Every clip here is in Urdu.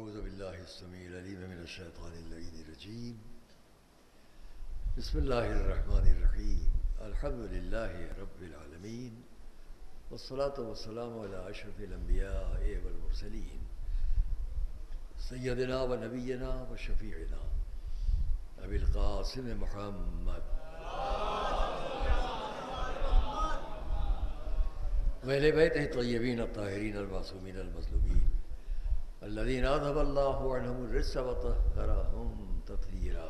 اعوذ باللہ السمیع العلیم من الشیطان اللعین الرجیم بسم اللہ الرحمن الرحیم الحمد للہ رب العالمین والصلاة والسلام علی اشرف الانبیاء والمرسلین سیدنا و نبینا و شفیعنا ابی القاسم محمد وأہل بیتہ الطیبین الطاہرین المعصومین المظلومین الذین اذهب اللہ عنہم الرجس وطہرہم تطہیرا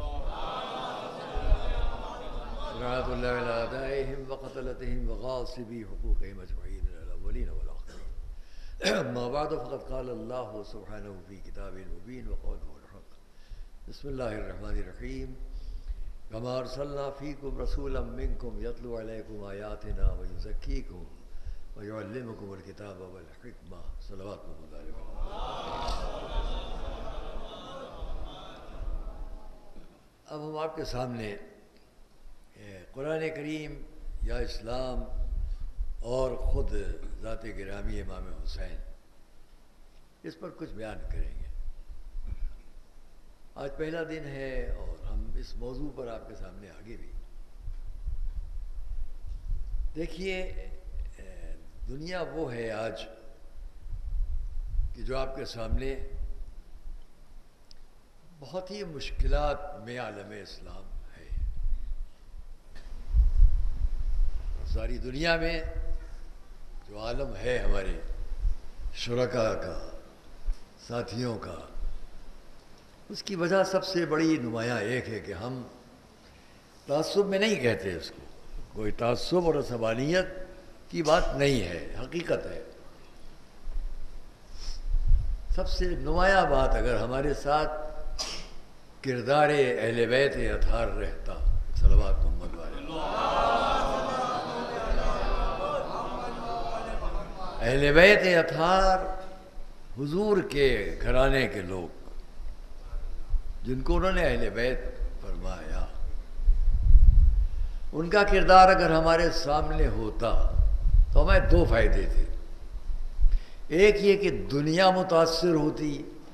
رعاة اللہ علی اعدائہم وقتلتہم وغاصبی حقوقہم اجمعین الاولین والآخرین اما بعد فقد قال اللہ سبحانہ فی کتاب مبین وقوله الحق بسم اللہ الرحمن الرحیم وما ارسلنا فیکم رسولا منکم یتلو علیکم آیاتنا ویزکیکم وَيُعَلِّمُكُمُ الْكِتَابَ وَالْحِكْمَةَ صلوات محمد علیہ اب ہم آپ کے سامنے قرآن کریم یا اسلام اور خود ذات گرامی امام حسین اس پر کچھ بیان کریں گے۔ آج پہلا دن ہے اور ہم اس موضوع پر آپ کے سامنے آگے بھی دیکھیے، دنیا وہ ہے آج کہ جو آپ کے سامنے بہت ہی مشکلات میں عالم اسلام ہے۔ ساری دنیا میں جو عالم ہے ہمارے شرکاء کا، ساتھیوں کا، اس کی وجہ سب سے بڑی نمایاں ایک ہے کہ ہم تعصب میں نہیں کہتے اس کو، کوئی تعصب اور عصبانیت کی بات نہیں ہے، حقیقت ہے۔ سب سے نمایاں بات اگر ہمارے ساتھ کردار اہل بیت اطہار رہتا، صلوات محمد علیہ، اہل بیت اطہار حضور کے گھرانے کے لوگ جن کو انہوں نے اہل بیت فرمایا، ان کا کردار اگر ہمارے سامنے ہوتا تو ہمیں دو فائدے تھے۔ ایک یہ کہ دنیا متاثر ہوتی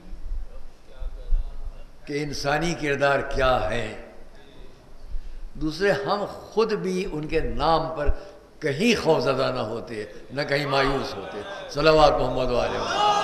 کہ انسانی کردار کیا ہے، دوسرے ہم خود بھی ان کے نام پر کہیں خوفزدہ نہ ہوتے، نہ کہیں مایوس ہوتے، صلوات محمد علیہ،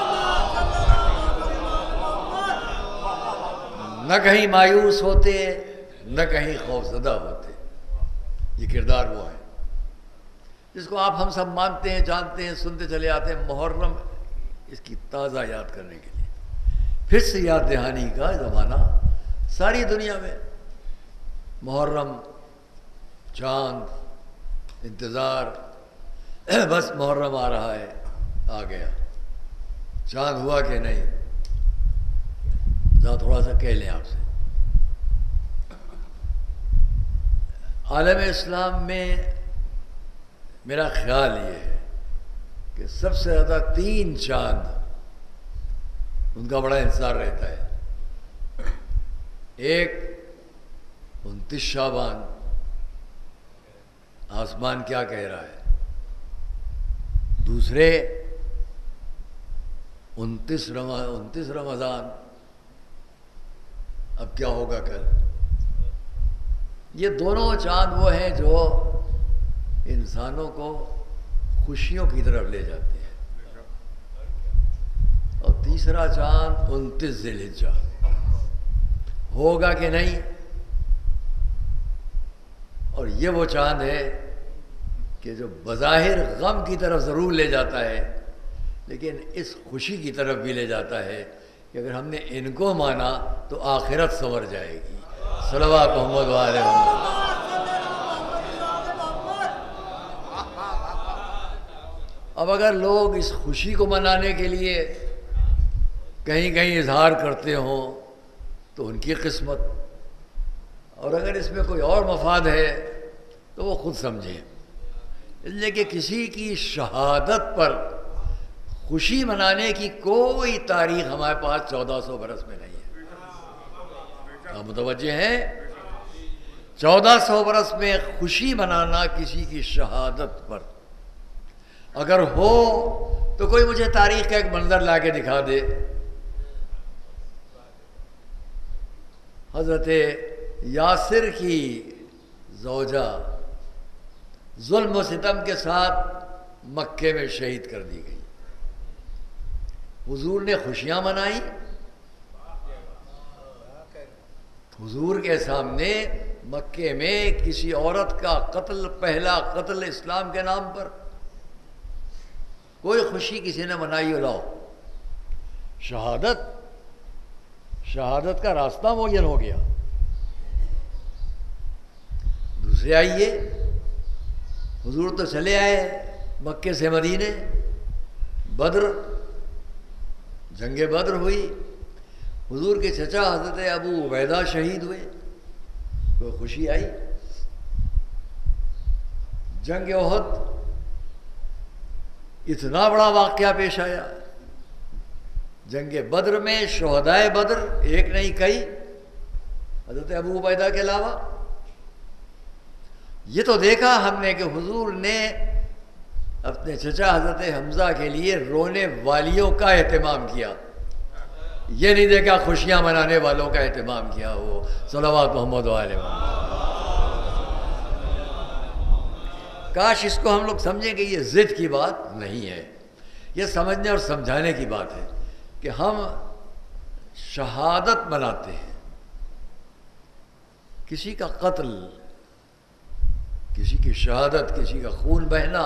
نہ کہیں مایوس ہوتے، نہ کہیں خوفزدہ ہوتے۔ یہ کردار وہ ہے جس کو آپ ہم سب مانتے ہیں، جانتے ہیں، سنتے چلے آتے ہیں۔ محرم اس کی تازہ یاد کرنے کے لیے پھر سے یاد دہانی کا زمانہ ساری دنیا میں۔ محرم، چاند، انتظار، بس محرم آ رہا ہے، آ گیا، چاند ہوا کہ نہیں، ذرا تھوڑا سا کہہ لیں آپ سے۔ عالم اسلام میں میرا خیال یہ ہے کہ سب سے زیادہ 3 چاند ان کا بڑا انتظار رہتا ہے۔ ایک 29 شعبان، آسمان کیا کہہ رہا ہے۔ دوسرے 29 رمضان، اب کیا ہوگا کل۔ یہ دونوں چاند وہ ہیں جو انسانوں کو خوشیوں کی طرف لے جاتے ہیں۔ اور تیسرا چاند 29 ذی الحجہ، ہوگا کہ نہیں۔ اور یہ وہ چاند ہے کہ جو بظاہر غم کی طرف ضرور لے جاتا ہے، لیکن اس خوشی کی طرف بھی لے جاتا ہے کہ اگر ہم نے ان کو مانا تو آخرت سنور جائے گی، صلوات محمد علیہ وسلم۔ اب اگر لوگ اس خوشی کو منانے کے لیے کہیں کہیں اظہار کرتے ہوں تو ان کی قسمت، اور اگر اس میں کوئی اور مفاد ہے تو وہ خود سمجھیں۔ اس لیے کہ کسی کی شہادت پر خوشی منانے کی کوئی تاریخ ہمارے پاس 1400 برس میں نہیں ہے۔ آپ متوجہ ہیں؟ 1400 برس میں خوشی منانا کسی کی شہادت پر اگر ہو تو کوئی مجھے تاریخ کا ایک منظر لا کے دکھا دے حضرت یاسر کی زوجہ ظلم و ستم کے ساتھ مکے میں شہید کر دی گئی. حضور نے خوشیاں منائی. حضور کے سامنے مکے میں کسی عورت کا قتل، پہلا قتل اسلام کے نام پر، کوئی خوشی کسی نے منائی ہو؟ لاؤ شہادت کا راستہ معین ہو گیا. دوسرے آئیے، حضور تو چلے آئے مکے سے مدینے، بدر، جنگ بدر ہوئی، حضور کے چچا حضرت ابو عبیدہ شہید ہوئے، کوئی خوشی آئی؟ جنگ احد اتنا بڑا واقعہ پیش آیا. جنگ بدر میں شہدائے بدر ایک نہیں کئی، حضرت ابو عبیدہ کے علاوہ. یہ تو دیکھا ہم نے کہ حضور نے اپنے چچا حضرت حمزہ کے لیے رونے والیوں کا اہتمام کیا. یہ نہیں دیکھا خوشیاں منانے والوں کا اہتمام کیا ہو. صلوات محمد و آل محمد. کاش اس کو ہم لوگ سمجھیں کہ یہ ضد کی بات نہیں ہے، یہ سمجھنے اور سمجھانے کی بات ہے کہ ہم شہادت مناتے ہیں. کسی کا قتل، کسی کی شہادت، کسی کا خون بہنا،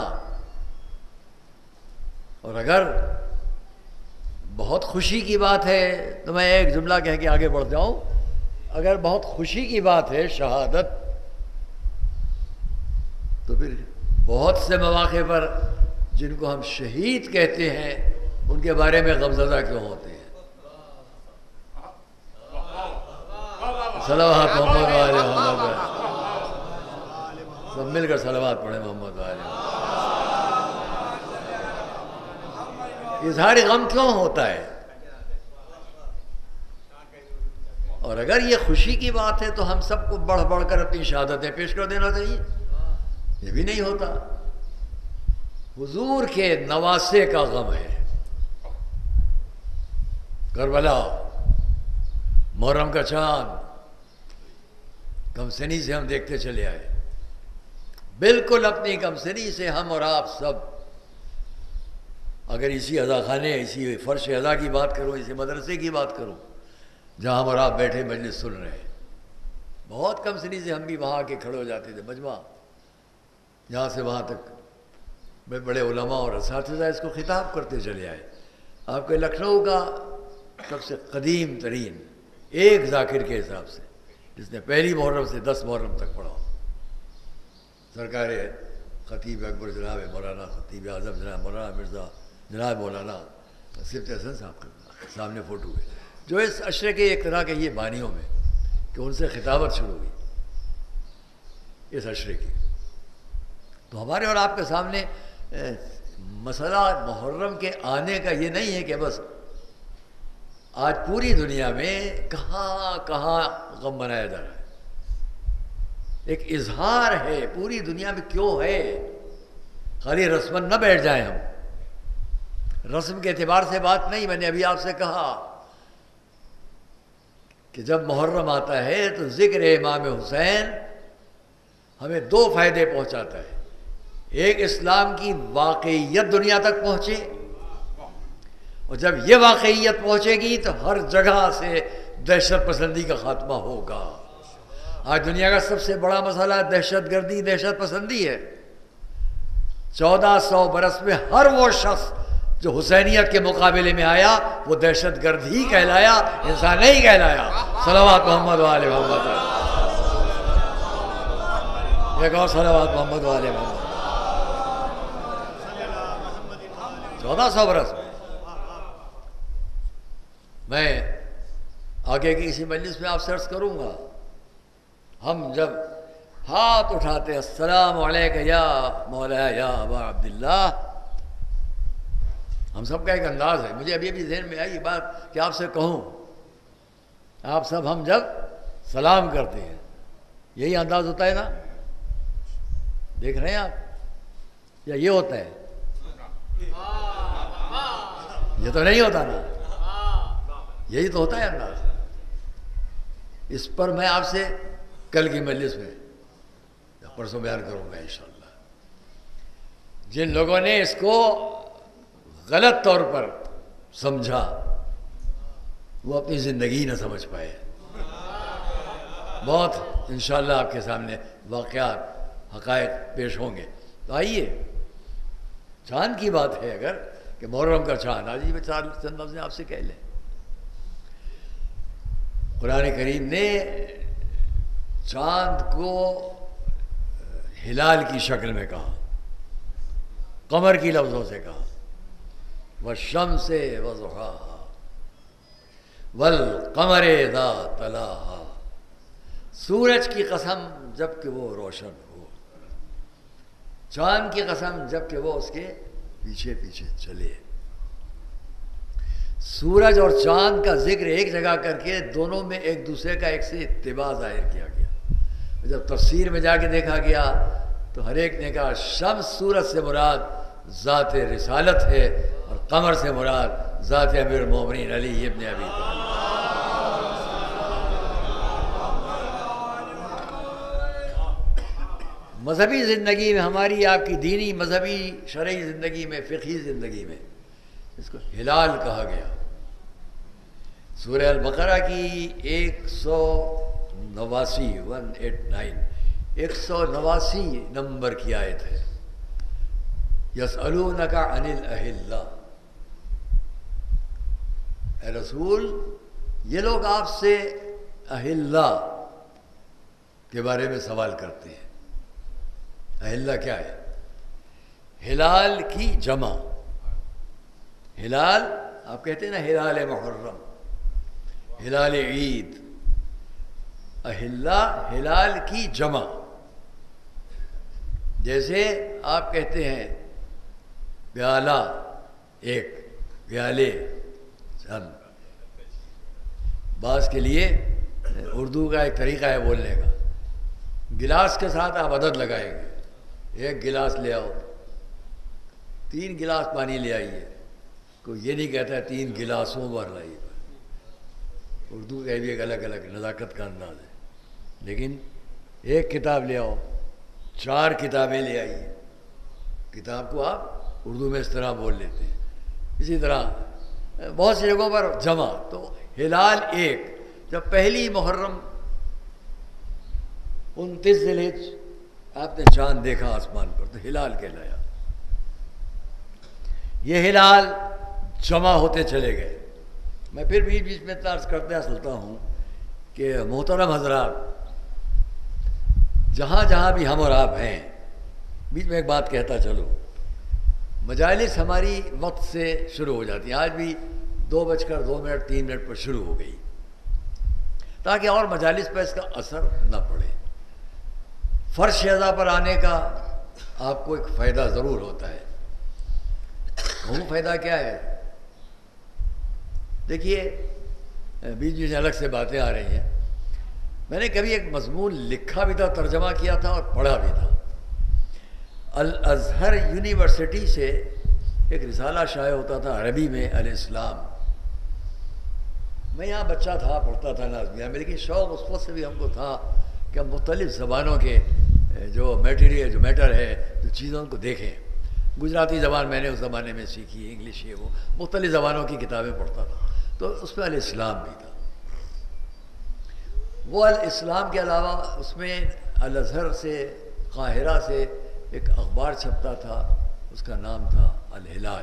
اور اگر بہت خوشی کی بات ہے تو میں ایک جملہ کہہ کے آگے بڑھ جاؤں، اگر بہت خوشی کی بات ہے شہادت، تو پھر بہت سے مواقع پر جن کو ہم شہید کہتے ہیں ان کے بارے میں غمزدہ کیوں ہوتے ہیں؟ صلوات محمد و آل محمد. سب مل کر صلوات پڑھیں محمد و آل محمد. اظہار غم کیوں ہوتا ہے؟ اور اگر یہ خوشی کی بات ہے تو ہم سب کو بڑھ بڑھ کر اپنی شہادتیں پیش کر دینا چاہیے. یہ بھی نہیں ہوتا. حضور کے نواسے کا غم ہے. کربلا، محرم کا چاند، کمسنی سے ہم دیکھتے چلے آئے. بالکل اپنی کمسنی سے ہم اور آپ سب، اگر اسی عزا خانے، اسی فرش عزا کی بات کروں، اسی مدرسے کی بات کروں جہاں ہم اور آپ بیٹھے مجلس سن رہے ہیں، بہت کمسنی سے ہم بھی وہاں کے کھڑے ہو جاتے تھے. مجمع یہاں سے وہاں تک بڑے علماء اور اساتذہ اس کو خطاب کرتے چلے آئے. آپ کے لکھنؤ کا سب سے قدیم ترین ایک ذاکر کے حساب سے، جس نے پہلی محرم سے 10 محرم تک پڑھا، سرکار خطیب اکبر جناب مولانا خطیب اعظم جناب مولانا مرزا جناب مولانا صفت حسن صاحب کا سامنے فوٹو ہے، جو اس عشرے کے ایک طرح کے یہ بانیوں میں کہ ان سے خطابت شروع ہوئی اس عشرے کی. تو ہمارے اور آپ کے سامنے مسئلہ محرم کے آنے کا یہ نہیں ہے کہ بس آج پوری دنیا میں کہاں کہاں غم منایا جا رہا ہے. ایک اظہار ہے پوری دنیا میں کیوں ہے. خالی رسماً نہ بیٹھ جائیں ہم. رسم کے اعتبار سے بات نہیں. میں نے ابھی آپ سے کہا کہ جب محرم آتا ہے تو ذکر امام حسین ہمیں 2 فائدے پہنچاتا ہے. ایک، اسلام کی واقعیت دنیا تک پہنچے، اور جب یہ واقعیت پہنچے گی تو ہر جگہ سے دہشت پسندی کا خاتمہ ہوگا. آج دنیا کا سب سے بڑا مسئلہ دہشت گردی، دہشت پسندی ہے. 1400 برس میں ہر وہ شخص جو حسینیت کے مقابلے میں آیا وہ دہشت گرد ہی کہلایا، انسان نہیں کہلایا. صلوات محمد و آل محمد. ایک اور صلوات محمد و آل محمد. 1400 برس میں آگے کی اسی مجلس میں آپ سے عرض کروں گا، ہم جب ہاتھ اٹھاتے السلام علیکہ یا مولا یا ابا عبداللہ، ہم سب کا ایک انداز ہے. مجھے ابھی ذہن میں آئی یہ بات کہ آپ سے کہوں، آپ سب ہم جب سلام کرتے ہیں یہی انداز ہوتا ہے نا؟ دیکھ رہے ہیں آپ؟ یا یہ ہوتا ہے؟ یہ تو نہیں ہوتا نا، یہی تو ہوتا ہے انداز. اس پر میں آپ سے کل کی مجلس میں پرسوں بیان کروں گا انشاءاللہ۔ جن لوگوں نے اس کو غلط طور پر سمجھا وہ اپنی زندگی نہ سمجھ پائے۔ بہت انشاءاللہ آپ کے سامنے واقعات حقائق پیش ہوں گے۔ تو آئیے، چاند کی بات ہے اگر کہ محرم کا چاند، آج میں چند لفظ آپ سے کہہ لیں۔ قرآن کریم نے چاند کو ہلال کی شکل میں کہا، قمر کی لفظوں سے کہا، والشمس وضحاها والقمر اذا تلاها، سورج کی قسم جب کہ وہ روشن ہو، چاند کی قسم جب کہ وہ اس کے پیچھے پیچھے چلے۔ سورج اور چاند کا ذکر ایک جگہ کر کے دونوں میں ایک دوسرے کا ایک سے اتباع ظاہر کیا گیا۔ جب تفسیر میں جا کے دیکھا گیا تو ہر ایک نے کہا شمس سورج سے مراد ذات رسالت ہے اور قمر سے مراد ذات امیر المومنین علی ابن ابی طالب۔ مذہبی زندگی میں، ہماری آپ کی دینی مذہبی شرعی زندگی میں، فقہی زندگی میں اس کو ہلال کہا گیا۔ سورہ البقرہ کی 189 نمبر کی آیت ہے، یسألونک عن الأہلہ۔ اے رسول، یہ لوگ آپ سے اہلہ کے بارے میں سوال کرتے ہیں۔ اہلہ کیا ہے؟ ہلال کی جمع، ہلال آپ کہتے ہیں نا، ہلال محرم، ہلال عید، اہلہ ہلال کی جمع۔ جیسے آپ کہتے ہیں پیالہ ایک، پیالے چند۔ بعض کے لیے اردو کا ایک طریقہ ہے بولنے کا، گلاس کے ساتھ آپ عدد لگائیں گے، ایک گلاس لے آؤ، 3 گلاس پانی لے آئیے، کوئی یہ نہیں کہتا ہے 3 گلاسوں پر لائیے۔ اردو کا بھی ایک الگ الگ نزاکت کا انداز ہے۔ لیکن ایک کتاب لے آؤ، 4 کتابیں لے آئیے، کتاب کو آپ اردو میں اس طرح بول لیتے ہیں۔ اسی طرح بہت سی جگہوں پر جمع۔ تو ہلال ایک، جب پہلی محرم 29 ذی الحجہ آپ نے چاند دیکھا آسمان پر تو ہلال کہلایا۔ یہ ہلال جمع ہوتے چلے گئے۔ میں پھر بیچ بیچ میں عرض کرتا چلتا ہوں کہ محترم حضرات، جہاں جہاں بھی ہم اور آپ ہیں، بیچ میں ایک بات کہتا چلو، مجالس ہماری وقت سے شروع ہو جاتی ہیں۔ آج بھی 2:02 3 پر شروع ہو گئی، تاکہ اور مجالس پر اس کا اثر نہ پڑے۔ فرش اعضاء پر آنے کا آپ کو ایک فائدہ ضرور ہوتا ہے۔ وہ فائدہ کیا ہے؟ دیکھیے، بیچ بیچ الگ سے باتیں آ رہی ہیں۔ میں نے کبھی ایک مضمون لکھا بھی تھا، ترجمہ کیا تھا اور پڑھا بھی تھا۔ الازہر یونیورسٹی سے ایک رسالہ شائع ہوتا تھا عربی میں، الاسلام۔ میں یہاں بچہ تھا، پڑھتا تھا نازمیہ میں، لیکن شوق اس وقت سے بھی ہم کو تھا کہ ہم مختلف زبانوں کے جو میٹیریل، جو میٹر ہے، جو چیزوں کو دیکھیں۔ گجراتی زبان میں نے اس زمانے میں سیکھی، انگلش، یہ وہ مختلف زبانوں کی کتابیں پڑھتا تھا، تو اس میں الاسلام بھی تھا۔ وہ الاسلام کے علاوہ اس میں الازہر سے، قاہرہ سے ایک اخبار چھپتا تھا، اس کا نام تھا الہلال۔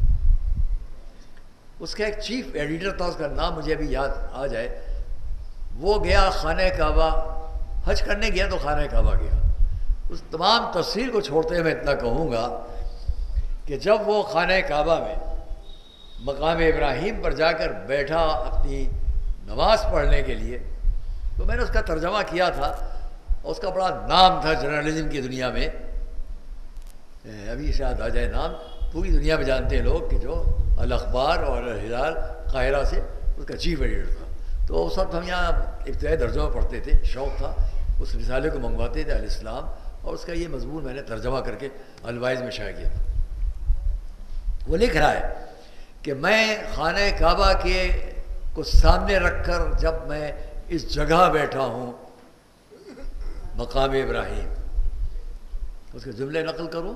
اس کا ایک چیف ایڈیٹر تھا، اس کا نام مجھے ابھی یاد آ جائے۔ وہ گیا خانہ کعبہ، حج کرنے گیا تو خانہ کعبہ گیا۔ اس تمام تفسیر کو چھوڑتے ہوئے میں اتنا کہوں گا کہ جب وہ خانہ کعبہ میں مقام ابراہیم پر جا کر بیٹھا اپنی نماز پڑھنے کے لیے، تو میں نے اس کا ترجمہ کیا تھا، اور اس کا بڑا نام تھا جرنلزم کی دنیا میں، ابھی شاید آ جائے نام، پوری دنیا میں جانتے ہیں لوگ کہ جو الاخبار اور الہلال قاہرہ سے اس کا چیف ایڈیٹر تھا۔ تو اس وقت ہم یہاں ابتدائی درجوں میں پڑھتے تھے، شوق تھا، اس رسالے کو منگواتے تھے الاسلام، اور اس کا یہ مضمون میں نے ترجمہ کر کے الوائز میں شائع کیا تھا۔ وہ لکھ رہا ہے کہ میں خانہ کعبہ کے کو سامنے رکھ کر جب میں اس جگہ بیٹھا ہوں مقام ابراہیم. اس کے جملے نقل کروں.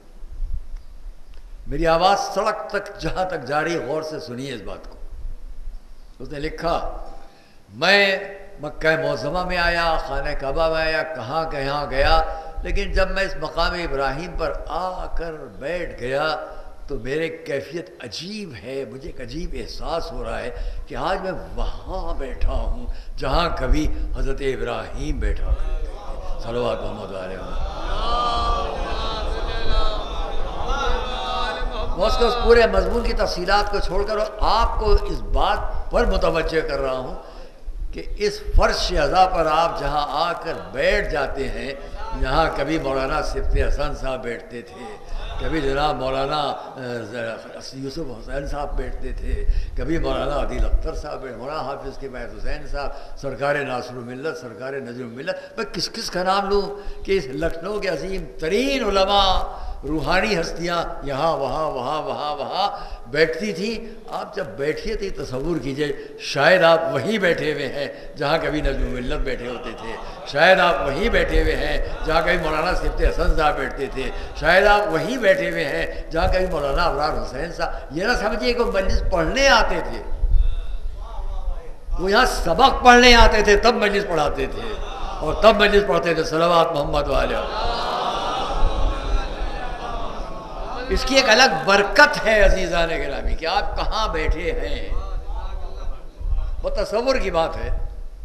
میری آواز سڑک تک جہاں تک جاری، غور سے سنیے اس بات کو. اس نے لکھا میں مکہ معظمہ میں آیا، خانہ کعبہ میں آیا، کہاں کہاں گیا، لیکن جب میں اس مقام ابراہیم پر آ کر بیٹھ گیا تو میرے کیفیت عجیب ہے. مجھے ایک عجیب احساس ہو رہا ہے کہ آج میں وہاں بیٹھا ہوں جہاں کبھی حضرت ابراہیم بیٹھا کرتے تھے. صلوات محمد علیہ وسلم. میں اس کو اس پورے مضمون کی تفصیلات کو چھوڑ کر آپ کو اس بات پر متوجہ کر رہا ہوں کہ اس فرش اعضا پر آپ جہاں آ کر بیٹھ جاتے ہیں، جہاں کبھی مولانا صفت حسن صاحب بیٹھتے تھے، کبھی جناب مولانا یوسف حسین صاحب بیٹھتے تھے، کبھی مولانا عادل اختر صاحب، مولانا حافظ کے بعد حسین صاحب، سرکار ناصر الملت، سرکار نجم الملت. میں کس کس کا نام لوں کہ اس لکھنؤ کے عظیم ترین علماء، روحانی ہستیاں یہاں وہاں وہاں وہاں وہاں بیٹھتی تھیں. آپ جب بیٹھیے تھے تصور کیجئے شاید آپ وہیں بیٹھے ہوئے ہیں جہاں کبھی نجم الملت بیٹھے ہوتے تھے، شاید آپ وہیں بیٹھے ہوئے ہیں جہاں کبھی مولانا صفت حسن صاحب بیٹھتے تھے، شاید آپ وہیں بیٹھے ہوئے ہیں جہاں کبھی مولانا ابرار حسین صاحب. یہ نہ سمجھیے کہ مجلس پڑھنے آتے تھے، وہ یہاں سبق پڑھنے آتے تھے، تب مجلس پڑھاتے تھے اور تب مجلس پڑھتے تھے. صلوات محمد علیہ. اس کی ایک الگ برکت ہے عزیزان گرامی کہ آپ کہاں بیٹھے ہیں. وہ تصور کی بات ہے،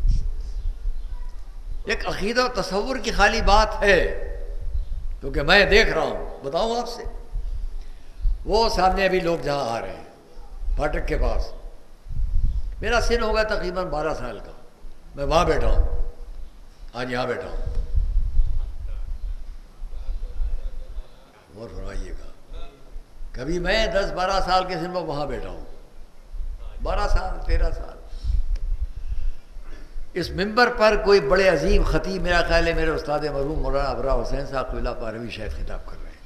ایک عقیدہ و تصور کی خالی بات ہے. کیونکہ میں دیکھ رہا ہوں، بتاؤں آپ سے، وہ سامنے ابھی لوگ جہاں آ رہے ہیں پھاٹک کے پاس، میرا سن ہوگا تقریباً 12 سال کا، میں وہاں بیٹھا ہوں، آج یہاں بیٹھا ہوں. غور فرمائیے گا، کبھی میں 10-12 سال کے سن میں وہاں بیٹھا ہوں، 12 سال 13 سال. اس ممبر پر کوئی بڑے عظیم خطیب، میرا خیال ہے میرے استاد مرحوم مولانا ابرار حسین صاحب قبلہ پاروی شاید خطاب کر رہے ہیں،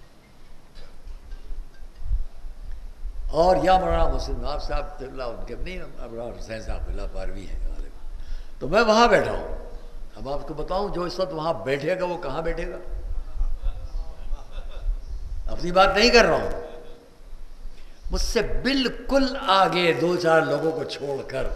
اور یا مولانا مسلم نواب صاحب قبلہ، ان کے نہیں، ابرار حسین صاحب قبلہ پاروی ہیں. تو میں وہاں بیٹھا ہوں. اب آپ کو بتاؤں جو اس وقت وہاں بیٹھے گا وہ کہاں بیٹھے گا. اپنی بات نہیں کر رہا ہوں، مجھ سے بالکل آگے 2-4 لوگوں کو چھوڑ کر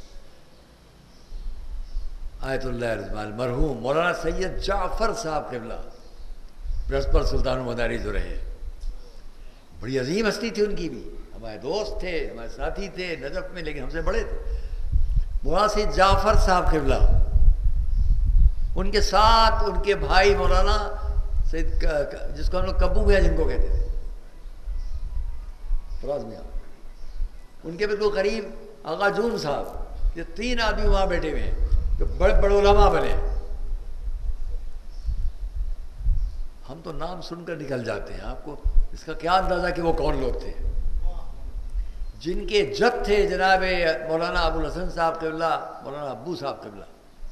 آیت اللہ مرحوم مولانا سید جعفر صاحب قبلہ پرنسپل سلطان المدارس جو رہے، بڑی عظیم ہستی تھی ان کی بھی، ہمارے دوست تھے، ہمارے ساتھی تھے نجف میں، لیکن ہم سے بڑے تھے. مولانا سید جعفر صاحب قبلہ، ان کے ساتھ ان کے بھائی مولانا سید، جس کو ہم لوگ کبو میاں جن کو کہتے تھے، فراز میاں، ان کے بالکل قریب آغا جون صاحب. یہ 3 آدمی وہاں بیٹھے ہوئے ہیں جو بڑے بڑے علماء بنے. ہم تو نام سن کر نکل جاتے ہیں، آپ کو اس کا کیا اندازہ کہ وہ کون لوگ تھے. جن کے جد تھے جناب مولانا ابوالحسن صاحب قبلہ، مولانا ابو صاحب قبلہ،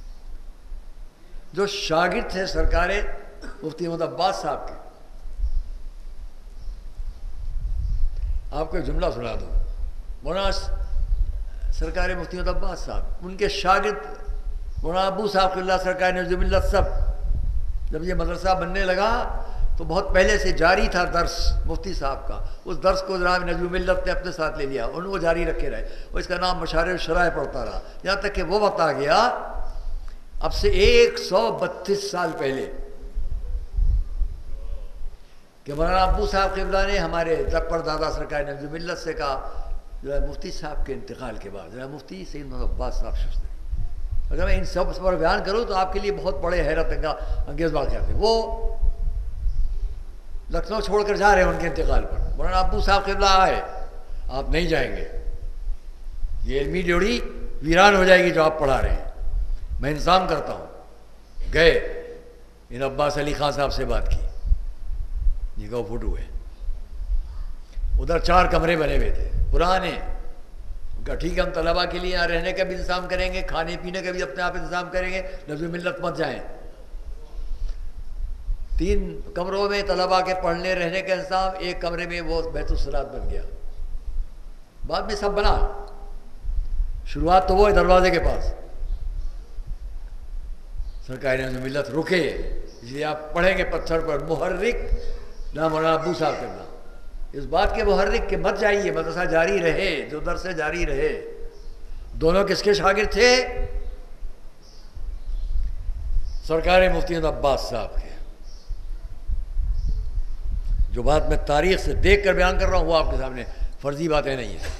جو شاگرد تھے سرکار مفتی محمد عباس صاحب کے. آپ کو ایک جملہ سنا دوں، مولانا سرکار مفتی محمد عباس صاحب، ان کے شاگرد مولانا ابو صاحب قبلہ سرکار نجم الملت سب، جب یہ مدرسہ بننے لگا تو بہت پہلے سے جاری تھا درس مفتی صاحب کا، اس درس کو جناب نجم الملت نے اپنے ساتھ لے لیا، انہوں نے وہ جاری رکھے رہے، اور اس کا نام مشارع الشرائع پڑتا رہا، یہاں تک کہ وہ وقت آ گیا اب سے 132 سال پہلے کہ مولانا ابو صاحب قبلہ نے ہمارے پردادا سرکار نجم الملت سے کہا، جو مفتی صاحب کے انتقال کے بعد جناب مفتی سید محمد عباس صاحب شخص. اگر میں ان سب پر بیان کروں تو آپ کے لیے بہت بڑے حیرت انگیز واقعات ہیں. وہ لکھنؤ چھوڑ کر جا رہے ہیں ان کے انتقال پر. مولانا ابو صاحب قبلہ آئے، آپ نہیں جائیں گے، یہ علمی ڈیوڑی ویران ہو جائے گی جو آپ پڑھا رہے ہیں، میں انتظام کرتا ہوں. گئے، ان عباس علی خان صاحب سے بات کی، یہ کہ وہ فوٹو ہے. ادھر 4 کمرے بنے ہوئے تھے پرانے. کہا ٹھیک ہے، ہم طلباء کے لیے یہاں رہنے کا بھی انتظام کریں گے، کھانے پینے کا بھی اپنے آپ انتظام کریں گے، نجم الملت مت جائیں. 3 کمروں میں طلباء کے پڑھنے رہنے کا انتظام، 1 کمرے میں وہ بیت الصلاۃ بن گیا. بعد میں سب بنا، شروعات تو وہ ہے دروازے کے پاس. سرکار نظم ملت رکے، اس لیے آپ پڑھیں گے پتھر پر محرک نام مولانا ابو صاحب کے نام، اس بات کے محرک کہ مت جائیے، مدرسہ جاری رہے، جو درس جاری رہے۔ دونوں کس کے شاگرد تھے؟ سرکار مفتی عباس صاحب کے۔ جو بات میں تاریخ سے دیکھ کر بیان کر رہا ہوں وہ آپ کے سامنے فرضی باتیں نہیں ہیں۔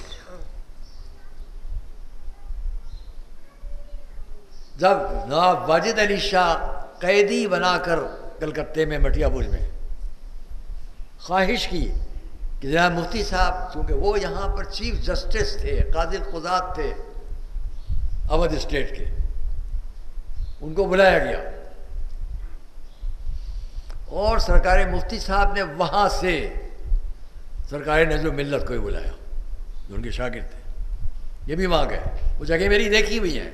جب نواب واجد علی شاہ قیدی بنا کر کلکتے میں مٹیا برج میں خواہش کی کہ جناب مفتی صاحب، چونکہ وہ یہاں پر چیف جسٹس تھے، قاضی القضات تھے اودھ اسٹیٹ کے، ان کو بلایا گیا اور سرکار مفتی صاحب نے وہاں سے سرکار نظم ملت کو ہی بلایا جو ان کے شاگرد تھے، یہ بھی وہاں گئے، وہ جگہ میری دیکھی ہوئی ہیں۔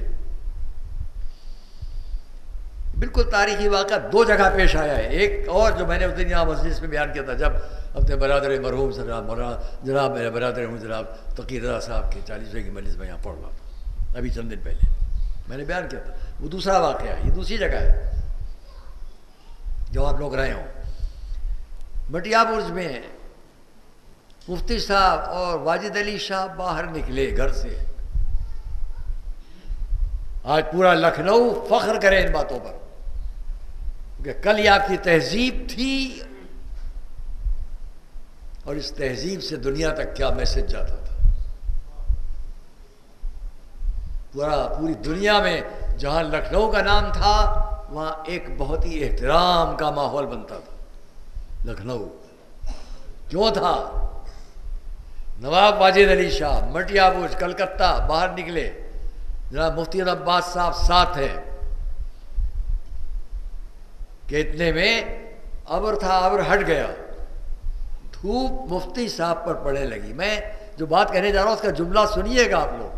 بالکل تاریخی واقعہ دو جگہ پیش آیا ہے، ایک اور جو میں نے اس دن یہاں مجلس میں بیان کیا تھا جب اپنے برادر مرحوم جناب میرے برادر جناب تقی رضا صاحب کے 40ویں کی مجلس میں یہاں پڑھ رہا تھا ابھی چند دن پہلے میں نے بیان کیا تھا، وہ دوسرا واقعہ ہے، یہ دوسری جگہ ہے جو آپ لوگ رہے ہوں۔ مٹیا برج میں مفتی صاحب اور واجد علی شاہ باہر نکلے گھر سے، آج پورا لکھنؤ فخر کرے ان باتوں پر کہ کل یہ آپ کی تہذیب تھی اور اس تہذیب سے دنیا تک کیا میسج جاتا تھا۔ پوری دنیا میں جہاں لکھنؤ کا نام تھا وہاں ایک بہت ہی احترام کا ماحول بنتا تھا۔ لکھنؤ کیوں تھا؟ نواب واجد علی شاہ مٹیا برج کلکتہ باہر نکلے، جناب مفتی عباس صاحب ساتھ ہیں کہ اتنے میں ابر تھا، ابر ہٹ گیا، دھوپ مفتی صاحب پر پڑنے لگی۔ میں جو بات کہنے جا رہا ہوں اس کا جملہ سنیے گا آپ لوگ۔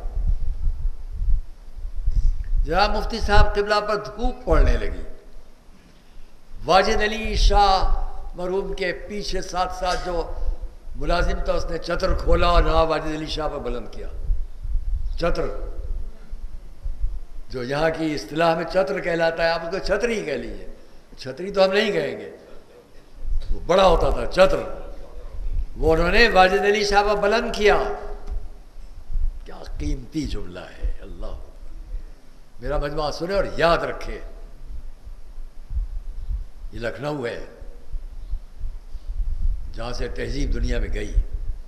جناب مفتی صاحب قبلہ پر دھوپ پڑنے لگی، واجد علی شاہ مرحوم کے پیچھے ساتھ ساتھ جو ملازم تھا اس نے چتر کھولا اور نواب واجد علی شاہ پر بلند کیا۔ چتر جو یہاں کی اصطلاح میں چتر کہلاتا ہے، آپ اس کو چھتری کہہ لیجیے، چھتری تو ہم نہیں کہیں گے، وہ بڑا ہوتا تھا چتر، وہ انہوں نے واجد علی شاہ پر بلند کیا۔ کیا قیمتی جملہ ہے، اللہ میرا مجموعہ سنے اور یاد رکھے، یہ لکھنؤ ہے جہاں سے تہذیب دنیا میں گئی۔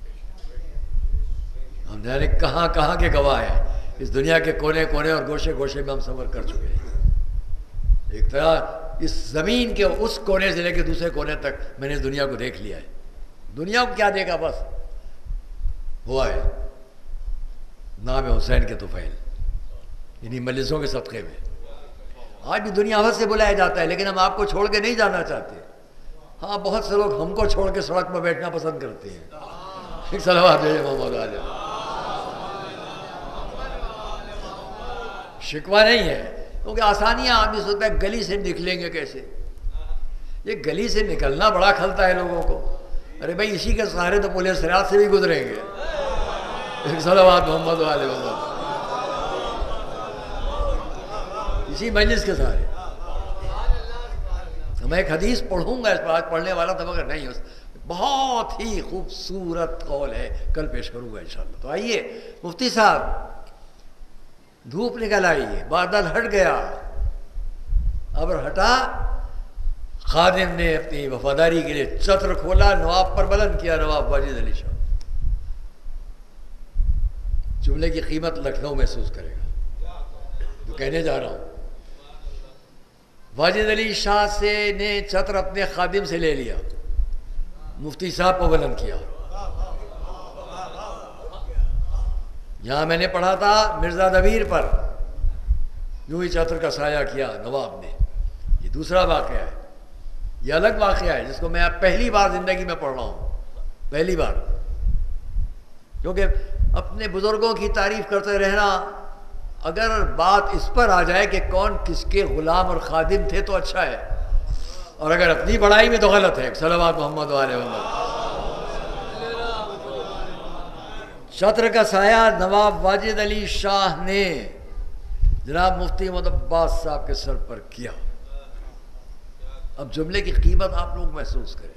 ہم جانے کہاں کہاں کے گواہ ہیں، اس دنیا کے کونے کونے اور گوشے گوشے میں ہم سفر کر چکے ہیں۔ ایک طرح اس زمین کے اس کونے سے لے کے دوسرے کونے تک میں نے اس دنیا کو دیکھ لیا ہے۔ دنیا کو کیا دیکھا؟ بس ہوا ہے نام حسین کے طفیل، انہی مجلسوں کے صدقے میں آج بھی دنیا بھر سے بلایا جاتا ہے، لیکن ہم آپ کو چھوڑ کے نہیں جانا چاہتے۔ ہاں بہت سے لوگ ہم کو چھوڑ کے سڑک پر بیٹھنا پسند کرتے ہیں۔ ایک صلوات بھیجے محمد علیہ، شکوہ نہیں ہے، کیونکہ آسانیاں آدمی سوچتا ہے گلی سے نکلیں گے کیسے، یہ گلی سے نکلنا بڑا کھلتا ہے لوگوں کو۔ ارے بھائی اسی کے سہارے تو پولیس سرات سے بھی گزریں گے۔ ایک صلوات محمد علیہ وسلم، اسی مجلس کے سہارے۔ میں ایک حدیث پڑھوں گا اس پر، آج پڑھنے والا تھا مگر نہیں، بہت ہی خوبصورت قول ہے، کل پیش کروں گا انشاءاللہ۔ تو آئیے مفتی صاحب، دھوپ نکل آئی، بادل ہٹ گیا، ابر ہٹا، خادم نے اپنی وفاداری کے لیے چتر کھولا، نواب پر بلند کیا، نواب واجد علی شاہ۔ جملے کی قیمت لکھنؤ محسوس کرے گا جو کہنے جا رہا ہوں۔ واجد علی شاہ سے نے چتر اپنے خادم سے لے لیا، مفتی صاحب کو بلند کیا۔ یہاں میں نے پڑھا تھا مرزا دبیر پر یوں ہی چتر کا سایہ کیا نواب نے، یہ دوسرا واقعہ ہے، یہ الگ واقعہ ہے جس کو میں اب پہلی بار زندگی میں پڑھ رہا ہوں، پہلی بار، کیونکہ اپنے بزرگوں کی تعریف کرتے رہنا، اگر بات اس پر آ جائے کہ کون کس کے غلام اور خادم تھے تو اچھا ہے، اور اگر اپنی بڑائی میں تو غلط ہے۔ صلوات محمد علیہ وسلم۔ چتر کا سایہ نواب واجد علی شاہ نے جناب مفتی محمد عباس صاحب کے سر پر کیا. اب جملے کی قیمت آپ لوگ محسوس کریں.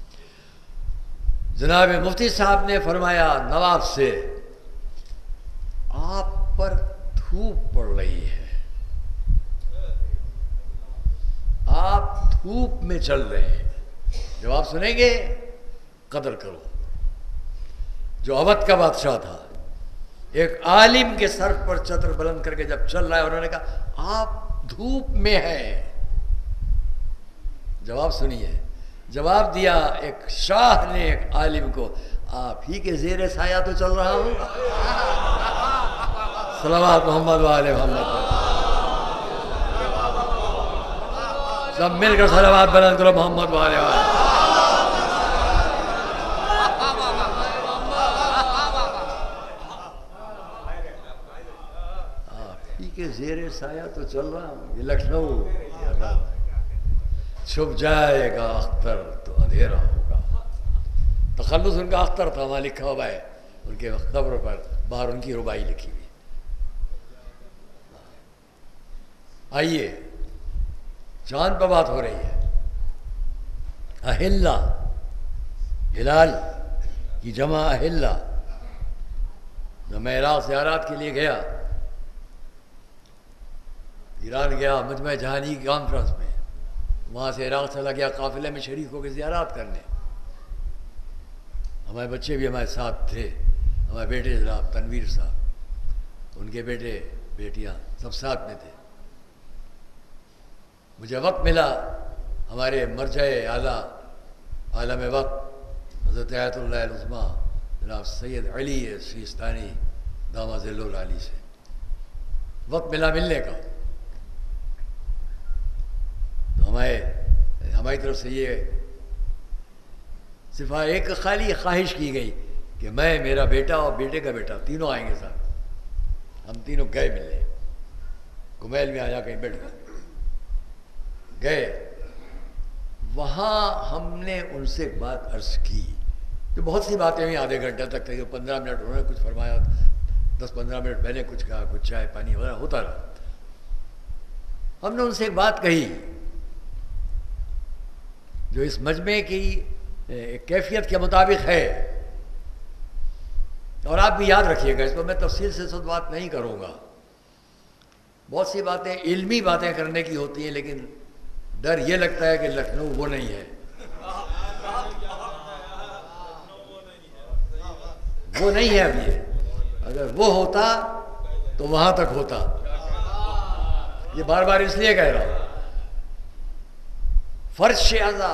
جناب مفتی صاحب نے فرمایا نواب سے آپ پر دھوپ پڑ رہی ہے, آپ دھوپ میں چل رہے ہیں. جواب سنیں گے؟ قدر کرو. جو اودھ کا بادشاہ تھا ایک عالم کے سر پر چتر بلند کر کے جب چل رہا ہے, انہوں نے کہا آپ دھوپ میں ہیں. جواب سنیے, جواب دیا ایک شاہ نے ایک عالم کو, آپ ہی کے زیر سایہ تو چل رہا ہوں. صلوات محمد وآل محمد. سب مل کر صلوات بلند کرو محمد وآل محمد. آپ ہی کے زیر سایہ تو چل رہا ہوں. یہ لکھنؤ چھپ جائے گا اختر تو اندھیرا ہوگا. تخلص ان کا اختر تھا, وہاں لکھا ہوا ہے ان کے قبر پر, باہر ان کی ربائی لکھی ہوئی. آئیے, چاند پہ بات ہو رہی ہے. اہلا, ہلال کی جمع اہلا. جب میں عراق زیارات کے لیے گیا, ایران گیا مجمع جہانی کی کانفرنس میں, وہاں سے عراق چلا گیا قافلے میں شریک ہو کے زیارات کرنے. ہمارے بچے بھی ہمارے ساتھ تھے, ہمارے بیٹے جناب تنویر صاحب, ان کے بیٹے بیٹیاں سب ساتھ میں تھے. مجھے وقت ملا, ہمارے مرجع اعلیٰ عالم وقت حضرت آیت اللہ العظمیٰ جناب سید علی سیستانی دامہ ذل العالی سے وقت ملا ملنے کا. تو ہماری طرف سے یہ صرف ایک خالی خواہش کی گئی کہ میں, میرا بیٹا اور بیٹے کا بیٹا تینوں آئیں گے ساتھ. ہم تینوں گئے ملنے, گمیل میں آیا کہیں بیٹھ گئے. وہاں ہم نے ان سے ایک بات عرض کی, تو بہت سی باتیں ہوئی آدھے گھنٹے تک, 15 منٹ انہوں نے کچھ فرمایا, 10-15 منٹ میں نے کچھ کہا, کچھ چائے پانی وغیرہ ہوتا رہا. ہم نے ان سے ایک بات کہی جو اس مجمع کی کیفیت کے مطابق ہے, اور آپ بھی یاد رکھیے گا, اس پر میں تفصیل سے سب بات نہیں کروں گا. بہت سی باتیں علمی باتیں کرنے کی ہوتی ہیں, لیکن ڈر یہ لگتا ہے کہ لکھنؤ وہ نہیں ہے, وہ نہیں ہے اب. یہ اگر وہ ہوتا تو وہاں تک ہوتا. یہ بار بار اس لیے کہہ رہا ہوں, فرش اعضا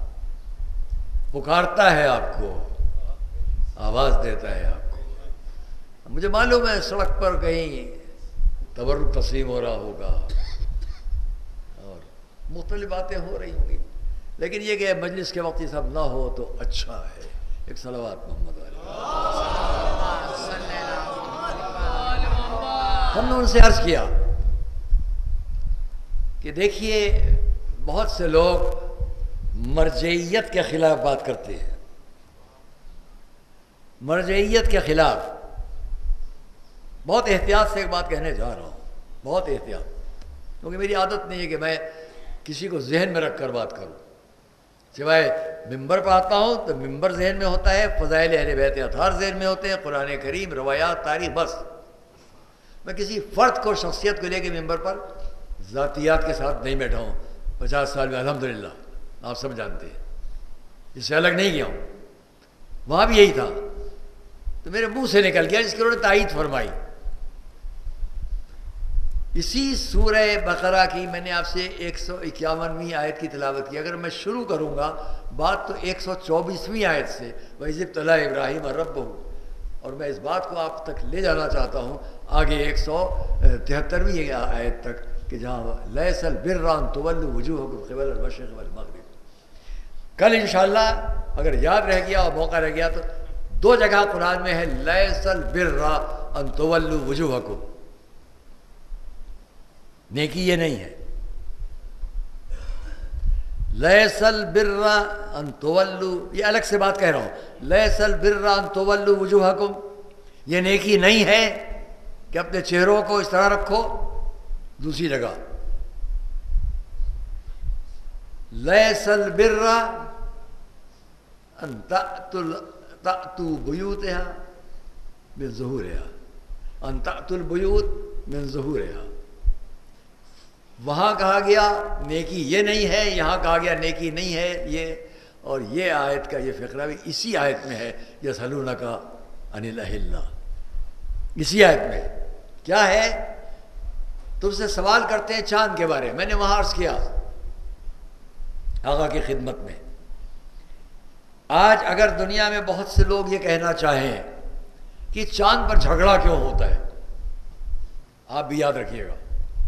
پکارتا ہے آپ کو, آواز دیتا ہے آپ کو. مجھے معلوم ہے سڑک پر کہیں تبرک تقسیم ہو رہا ہوگا اور مختلف باتیں ہو رہی ہوں گی, لیکن یہ کہ مجلس کے وقت یہ سب نہ ہو تو اچھا ہے. ایک صلوات محمد علیہ. ہم نے ان سے عرض کیا کہ دیکھیے بہت سے لوگ مرجعیت کے خلاف بات کرتے ہیں, مرجعیت کے خلاف. بہت احتیاط سے ایک بات کہنے جا رہا ہوں, بہت احتیاط, کیونکہ میری عادت نہیں ہے کہ میں کسی کو ذہن میں رکھ کر بات کروں. سوائے ممبر پر آتا ہوں تو ممبر ذہن میں ہوتا ہے, فضائل اہل بیت اطہار ذہن میں ہوتے ہیں, قرآن کریم, روایات, تاریخ, بس. میں کسی فرد کو, شخصیت کو لے کے ممبر پر ذاتیات کے ساتھ نہیں بیٹھا ہوں 50 سال میں, الحمدللہ, آپ سب جانتے ہیں. اس سے الگ نہیں گیا ہوں. وہاں بھی یہی تھا, تو میرے منہ سے نکل گیا, جس کی انہوں نے تائید فرمائی. اسی سورہ بقرہ کی میں نے آپ سے 151ویں آیت کی تلاوت کی. اگر میں شروع کروں گا بات تو 124ویں آیت سے, وَإِذِ ابْتَلَىٰ إِبْرَاهِيمَ رَبُّهُ, اور میں اس بات کو آپ تک لے جانا چاہتا ہوں آگے 173ویں آیت تک, کہ جہاں لَيْسَ الْبِرَّ أَن تُوَلُّوا وُجُوهَكُمْ قِبَلَ الْمَشْرِقِ وَالْمَغْرِبِ. کل انشاءاللہ اگر یاد رہ گیا اور موقع رہ گیا تو 2 جگہ قرآن میں ہے لَيْسَ الْبِرَّ أَن تُوَلُّوا وُجُوهَكُمْ. نیکی یہ نہیں ہے. لیس البر ان تولوا, یہ الگ سے بات کہہ رہا ہوں. لیس البر ان تولوا وجوہکم, یہ نیکی نہیں ہے کہ اپنے چہروں کو اس طرح رکھو دوسری جگہ لیس البر ان تأتوا بیوتها من ظہورها ان تأتوا البیوت من ظہورها. وہاں کہا گیا نیکی یہ نہیں ہے، یہاں کہا گیا نیکی نہیں ہے یہ. اور یہ آیت کا یہ فقرہ بھی اسی آیت میں ہے، یسألونک عن الأہلہ. اسی آیت میں کیا ہے؟ تم سے سوال کرتے ہیں چاند کے بارے. میں نے وہاں عرض کیا آقا کی خدمت میں، آج اگر دنیا میں بہت سے لوگ یہ کہنا چاہیں کہ چاند پر جھگڑا کیوں ہوتا ہے، آپ بھی یاد رکھیے گا،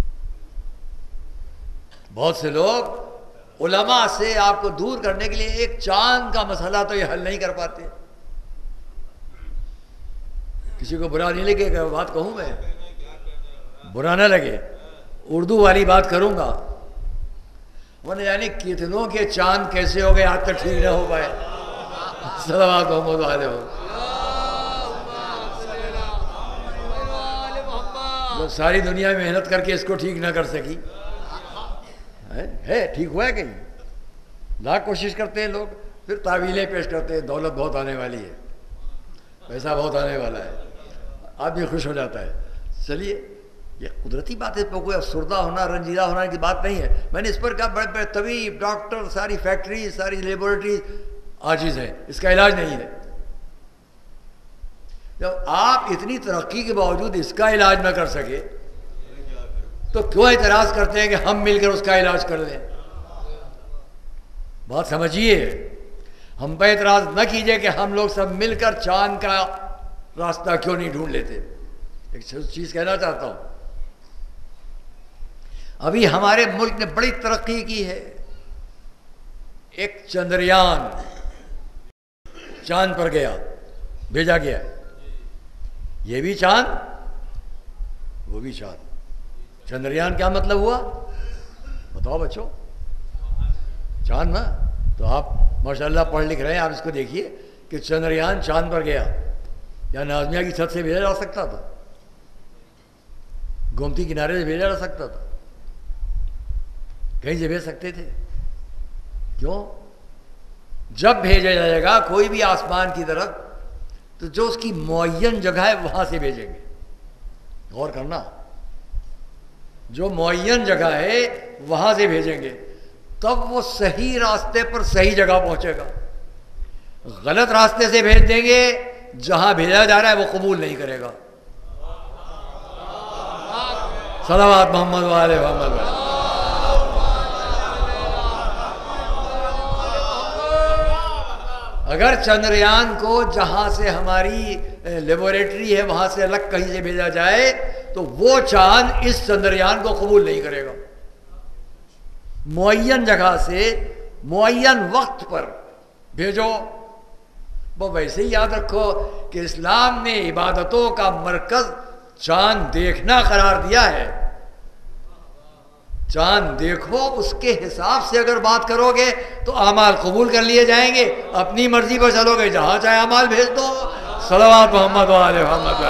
بہت سے لوگ علماء سے آپ کو دور کرنے کے لیے ایک چاند کا مسئلہ تو یہ حل نہیں کر پاتے. کسی کو برا نہیں لگے کہ بات کہوں، میں برا نہ لگے، اردو والی بات کروں گا. وہ نے یعنی کتنوں کے چاند کیسے ہو گئے آج تک ٹھیک نہ ہو پائے. صلوات محمد علیہ جو ساری دنیا میں محنت کر کے اس کو ٹھیک نہ کر سکی ہے. ٹھیک ہوا ہے کہیں؟ لاکھ کوشش کرتے ہیں لوگ، پھر تعویلیں پیش کرتے ہیں، دولت بہت آنے والی ہے، پیسہ بہت آنے والا ہے، آدمی خوش ہو جاتا ہے. چلیے یہ قدرتی بات ہے، کوئی افسردہ ہونا رنجیدہ ہونا کی بات نہیں ہے. میں نے اس پر کہا بڑے بڑے طبیب ڈاکٹر ساری فیکٹری ساری لیبورٹری عاجز ہیں، اس کا علاج نہیں ہے. جب آپ اتنی ترقی کے باوجود اس کا علاج نہ کر سکے تو کیوں اعتراض کرتے ہیں کہ ہم مل کر اس کا علاج کر لیں؟ بات سمجھیے، ہم پہ اعتراض نہ کیجئے کہ ہم لوگ سب مل کر چاند کا راستہ کیوں نہیں ڈھونڈ لیتے. ایک چیز کہنا چاہتا ہوں، ابھی ہمارے ملک نے بڑی ترقی کی ہے. ایک چندریان چاند پر گیا، بھیجا گیا، یہ بھی چاند وہ بھی چاند. چندریان کیا مطلب ہوا بتاؤ بچوں؟ چاند نا. تو آپ ماشاءاللہ پڑھ لکھ رہے ہیں، آپ اس کو دیکھیے کہ چندریان چاند پر گیا. یا نازمیہ کی چھت سے بھیجا جا سکتا تھا، گومتی کنارے سے بھیجا جا سکتا تھا، کہیں سے بھیج سکتے تھے. کیوں؟ جب بھیجا جائے گا کوئی بھی آسمان کی طرف تو جو اس کی معین جگہ ہے وہاں سے بھیجیں گے. غور کرنا، جو معین جگہ ہے وہاں سے بھیجیں گے، تب وہ صحیح راستے پر صحیح جگہ پہنچے گا. غلط راستے سے بھیج دیں گے، جہاں بھیجا جا رہا ہے وہ قبول نہیں کرے گا. صلوات محمد وآلہ محمد. اگر چندریان کو جہاں سے ہماری لیبوریٹری ہے وہاں سے الگ کہیں سے بھیجا جائے تو وہ چاند اس چندریان کو قبول نہیں کرے گا. معین جگہ سے معین وقت پر بھیجو. وہ ویسے ہی یاد رکھو کہ اسلام نے عبادتوں کا مرکز چاند دیکھنا قرار دیا ہے. چاند دیکھو، اس کے حساب سے اگر بات کرو گے تو اعمال قبول کر لیے جائیں گے. اپنی مرضی پر چلو گے، جہاں چاہے اعمال بھیج دو. صلوات محمد وآلہ محمد.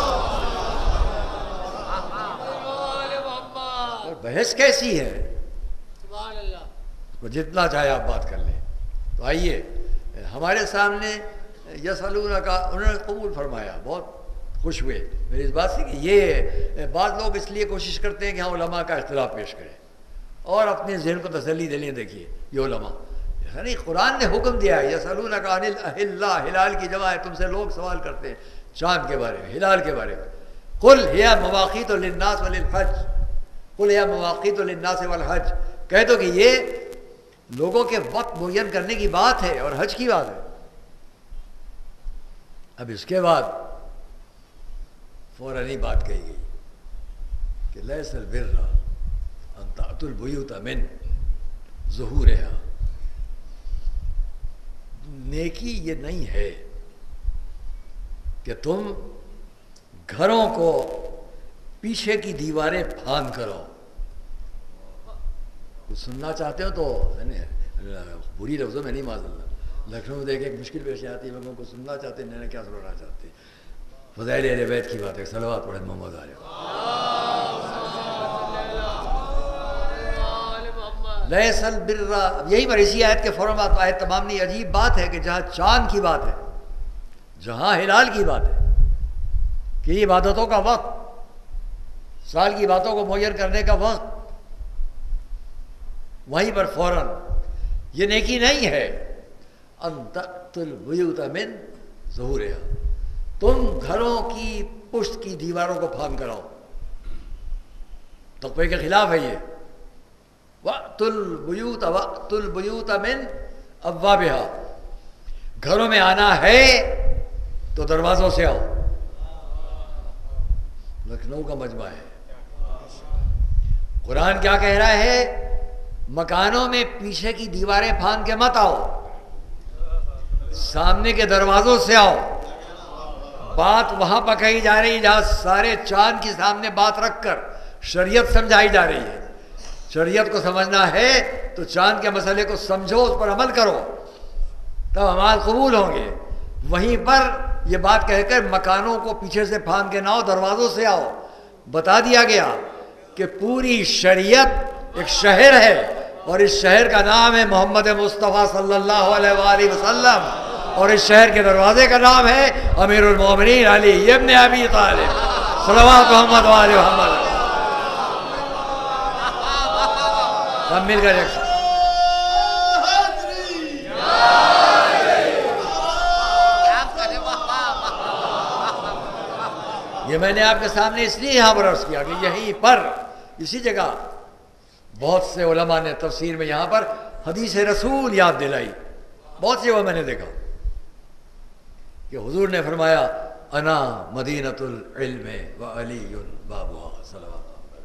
اور بحث کیسی ہے، جتنا چاہے آپ بات کر لیں. تو آئیے ہمارے سامنے یسألونک کا انہوں نے قبول فرمایا، بہت خوش ہوئے میری اس بات سے کہ یہ بعض لوگ اس لیے کوشش کرتے ہیں کہ ہاں علماء کا اختلاف پیش کریں اور اپنے ذہن کو تسلی دے لیں. دیکھیے یہ علماء نہیں، قرآن نے حکم دیا ہے یسألونک عن الأہلہ، ہلال کی جمع ہے. تم سے لوگ سوال کرتے ہیں چاند کے بارے میں، ہلال کے بارے میں. قل ہی مواقیت للناس وللحج، قل ہی مواقیت للناس والحج. کہہ دو کہ یہ لوگوں کے وقت معین کرنے کی بات ہے اور حج کی بات ہے. اب اس کے بعد فوراً ہی بات کہی گئی کہ لیس البر ان تأتوا البیوت من ظہورها. نیکی یہ نہیں ہے کہ تم گھروں کو پیچھے کی دیواریں پھاند کرو. کچھ سننا چاہتے ہو تو بری لفظوں میں نہیں، معاذ اللہ. لکھنؤ میں دیکھ ایک مشکل پیش آتی ہے، لوگوں کو سننا چاہتے ہیں، انہیں کیا سننا چاہتے ہیں. فضائل اہل بیت کی بات ہے. صلوات پڑھیں محمد علیہ. لیس البر، یہی پر اسی آیت کے فوراً بعد آیت تمام نہیں. عجیب بات ہے کہ جہاں چاند کی بات ہے، جہاں ہلال کی بات ہے کہ یہ عبادتوں کا وقت، سال کی باتوں کو معین کرنے کا وقت، وہیں پر فوراً یہ نیکی نہیں ہے. ان تأتوا البیوت من ظہورہا، تم گھروں کی پشت کی دیواروں کو پھاند کر آؤ. تقوی کے خلاف ہے یہ. وَأْتُوا الْبُيُوتَ مِنْ أَبْوَابِهَا، گھروں میں آنا ہے تو دروازوں سے آؤ. لکھنؤ کا مجمع ہے. قرآن کیا کہہ رہا ہے؟ مکانوں میں پیچھے کی دیواریں پھاند کے مت آؤ، سامنے کے دروازوں سے آؤ. بات وہاں پر کہی جا رہی ہے جہاں سارے چاند کے سامنے بات رکھ کر شریعت سمجھائی جا رہی ہے. شریعت کو سمجھنا ہے تو چاند کے مسئلے کو سمجھو، اس پر عمل کرو، تب اعمال قبول ہوں گے. وہیں پر یہ بات کہہ کر مکانوں کو پیچھے سے پھاند کے نہ آؤ، دروازوں سے آؤ. بتا دیا گیا کہ پوری شریعت ایک شہر ہے اور اس شہر کا نام ہے محمد مصطفیٰ صلی اللہ علیہ وآلہ وسلم، اور اس شہر کے دروازے کا نام ہے امیر المومنین علی ابن ابی طالب صلوات محمد وآلہ محمد. سب مل کر ایک ساتھ یہ میں نے آپ کے سامنے اس لیے یہاں پر عرض کیا کہ یہیں پر اسی جگہ بہت سے علماء نے تفسیر میں یہاں پر حدیث رسول یاد دلائی. بہت سی جگہ میں نے دیکھا کہ حضور نے فرمایا انا مدینۃ العلم وعلی بابها صلوات.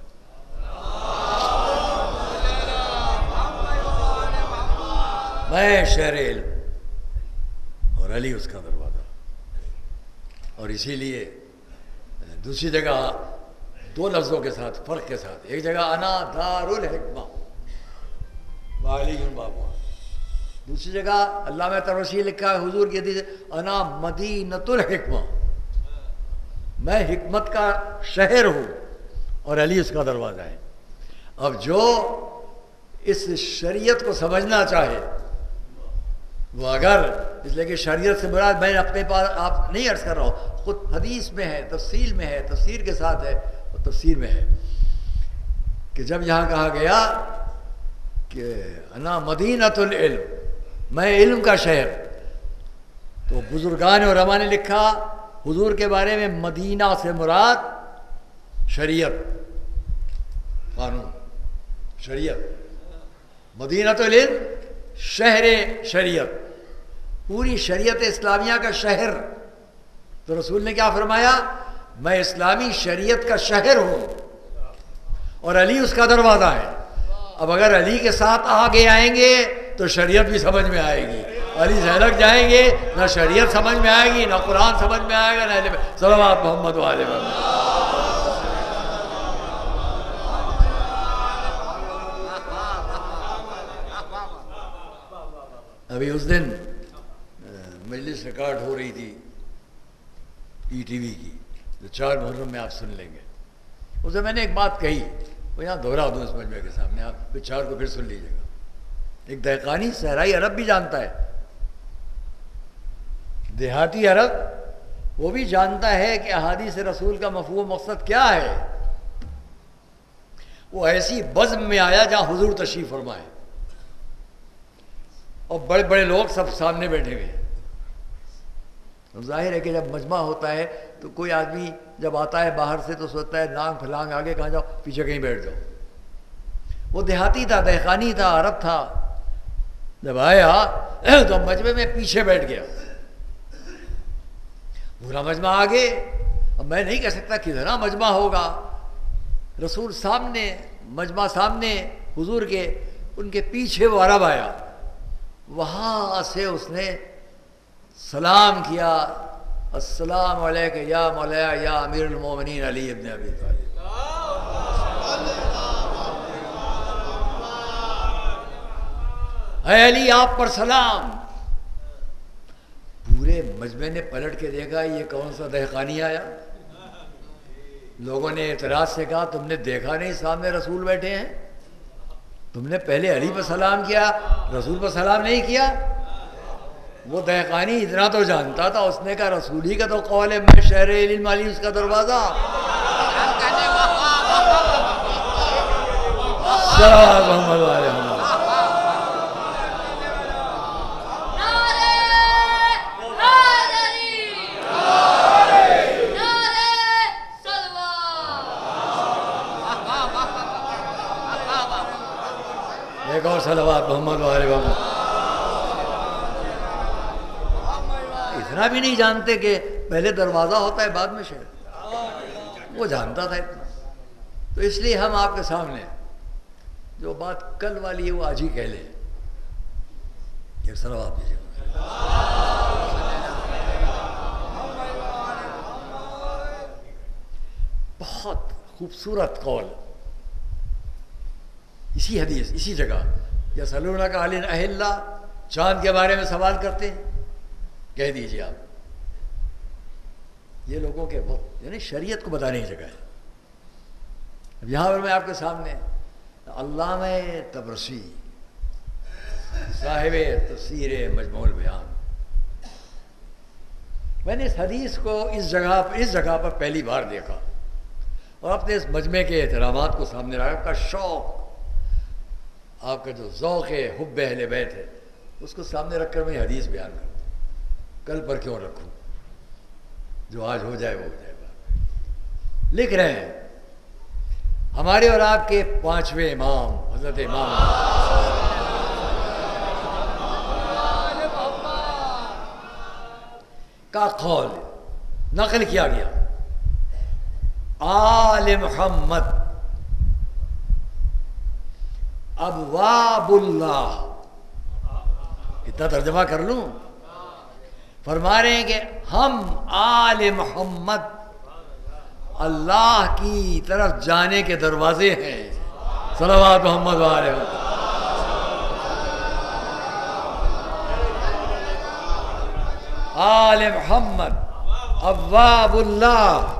میں شہر علم اور علی اس کا دروازہ. اور اسی لیے دوسری جگہ دو لفظوں کے ساتھ فرق کے ساتھ، ایک جگہ انا دار الحکمہ وعلی بابها، دوسری جگہ علامہ طبرسی لکھا ہے حضور کی حدیث انا مدینۃ الحکمہ، میں حکمت کا شہر ہوں اور علی اس کا دروازہ ہے. اب جو اس شریعت کو سمجھنا چاہے وہ اگر، اس لیے کہ شریعت سے مراد میں اپنے پاس آپ نہیں عرض کر رہا ہوں، خود حدیث میں ہے، تفصیل میں ہے، تفسیر کے ساتھ ہے اور تفسیر میں ہے کہ جب یہاں کہا گیا کہ انا مدینۃ العلم، میں علم کا شہر، تو بزرگان اور علماء نے لکھا حضور کے بارے میں مدینہ سے مراد شریعت، قانون، شریعت. مدینۃ العلم شہر شریعت، پوری شریعت اسلامیہ کا شہر. تو رسول نے کیا فرمایا؟ میں اسلامی شریعت کا شہر ہوں اور علی اس کا دروازہ ہے. اب اگر علی کے ساتھ آگے آئیں گے تو شریعت بھی سمجھ میں آئے گی، علی سے الگ جائیں گے نہ شریعت سمجھ میں آئے گی، نہ قرآن سمجھ میں آئے گا، نہ علم. صلوات محمد وآلہ محمد. ابھی اس دن مجلس ریکارڈ ہو رہی تھی ای ٹی وی کی، جو 4 محرم میں آپ سن لیں گے. اسے میں نے ایک بات کہی، وہ یہاں دہرا دوں اس مجمع کے سامنے، آپ 4 کو پھر سن لیجیے گا. ایک دہقانی صحرائی عرب بھی جانتا ہے، دیہاتی عرب وہ بھی جانتا ہے کہ احادیث رسول کا مفہوم و مقصد کیا ہے. وہ ایسی بزم میں آیا جہاں حضور تشریف فرمائے اور بڑے بڑے لوگ سب سامنے بیٹھے ہوئے ہیں. ظاہر ہے کہ جب مجمع ہوتا ہے تو کوئی آدمی جب آتا ہے باہر سے تو سوچتا ہے نانگ پھلانگ آگے کہاں جاؤ، پیچھے کہیں بیٹھ جاؤ. وہ دیہاتی تھا، دہقانی تھا، عرب تھا. جب آیا تو مجمع میں پیچھے بیٹھ گیا. پورا مجمع آگے. اب میں نہیں کہہ سکتا کتنا مجمع ہوگا. رسول سامنے، مجمع سامنے حضور کے، ان کے پیچھے وہ عرب آیا. وہاں سے اس نے سلام کیا، السلام علیکہ یا مولایا یا امیر المومنین علی ابن ابی طالب. اے علی آپ پر سلام. پورے مجمع نے پلٹ کے دیکھا یہ کون سا دہقانی آیا. لوگوں نے اعتراض سے کہا تم نے دیکھا نہیں سامنے رسول بیٹھے ہیں؟ تم نے پہلے علی پر سلام کیا، رسول پر سلام نہیں کیا؟ وہ دہقانی اتنا تو جانتا تھا، اس نے کہا رسول ہی کا تو قول ہے، میں شہر علم علی اس کا دروازہ. صلوات محمد علیہ وسلم. ایک اور صلوات محمد علیہ وسلم. اتنا بھی نہیں جانتے کہ پہلے دروازہ ہوتا ہے بعد میں شہر. وہ جانتا تھا اتنا. تو اس لیے ہم آپ کے سامنے جو بات کل والی ہے وہ آج ہی کہہ لیں. ایک صلوات دیجیے. بہت خوبصورت قول اسی حدیث اسی جگہ. یسألونک عن الأہلہ، چاند کے بارے میں سوال کرتے ہیں، کہہ دیجیے آپ. یہ لوگوں کے وقت یعنی شریعت کو بتانے کی جگہ ہے. اب یہاں پر میں آپ کے سامنے علامہ طبرسی صاحب تفسیر مجموع البیان، میں نے اس حدیث کو اس جگہ پر پہلی بار دیکھا اور اپنے اس مجمع کے احترامات کو سامنے رکھا. آپ کا شوق، آپ کا جو ذوق ہے حب اہل بیت ہے، اس کو سامنے رکھ کر میں یہ حدیث بیان کرتا ہوں. کل پر کیوں رکھوں، جو آج ہو جائے وہ ہو جائے گا. لکھ رہے ہیں ہمارے اور آپ کے پانچویں امام حضرت امام کا قول نقل کیا گیا. آل محمد ابواب اللہ، اتنا ترجمہ کر لوں. فرما رہے ہیں کہ ہم آل محمد اللہ کی طرف جانے کے دروازے ہیں. صلوات محمد علیہ وسلم. آل محمد ابواب اللہ.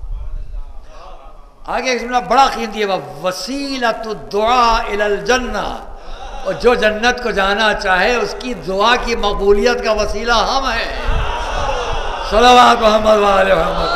آگے ایک جملہ بڑا قیمتی ہے، وسیلۃ الدعاء الی الجنہ، اور جو جنت کو جانا چاہے اس کی دعا کی مقبولیت کا وسیلہ ہم ہیں. صلوات محمد علیہ محمد.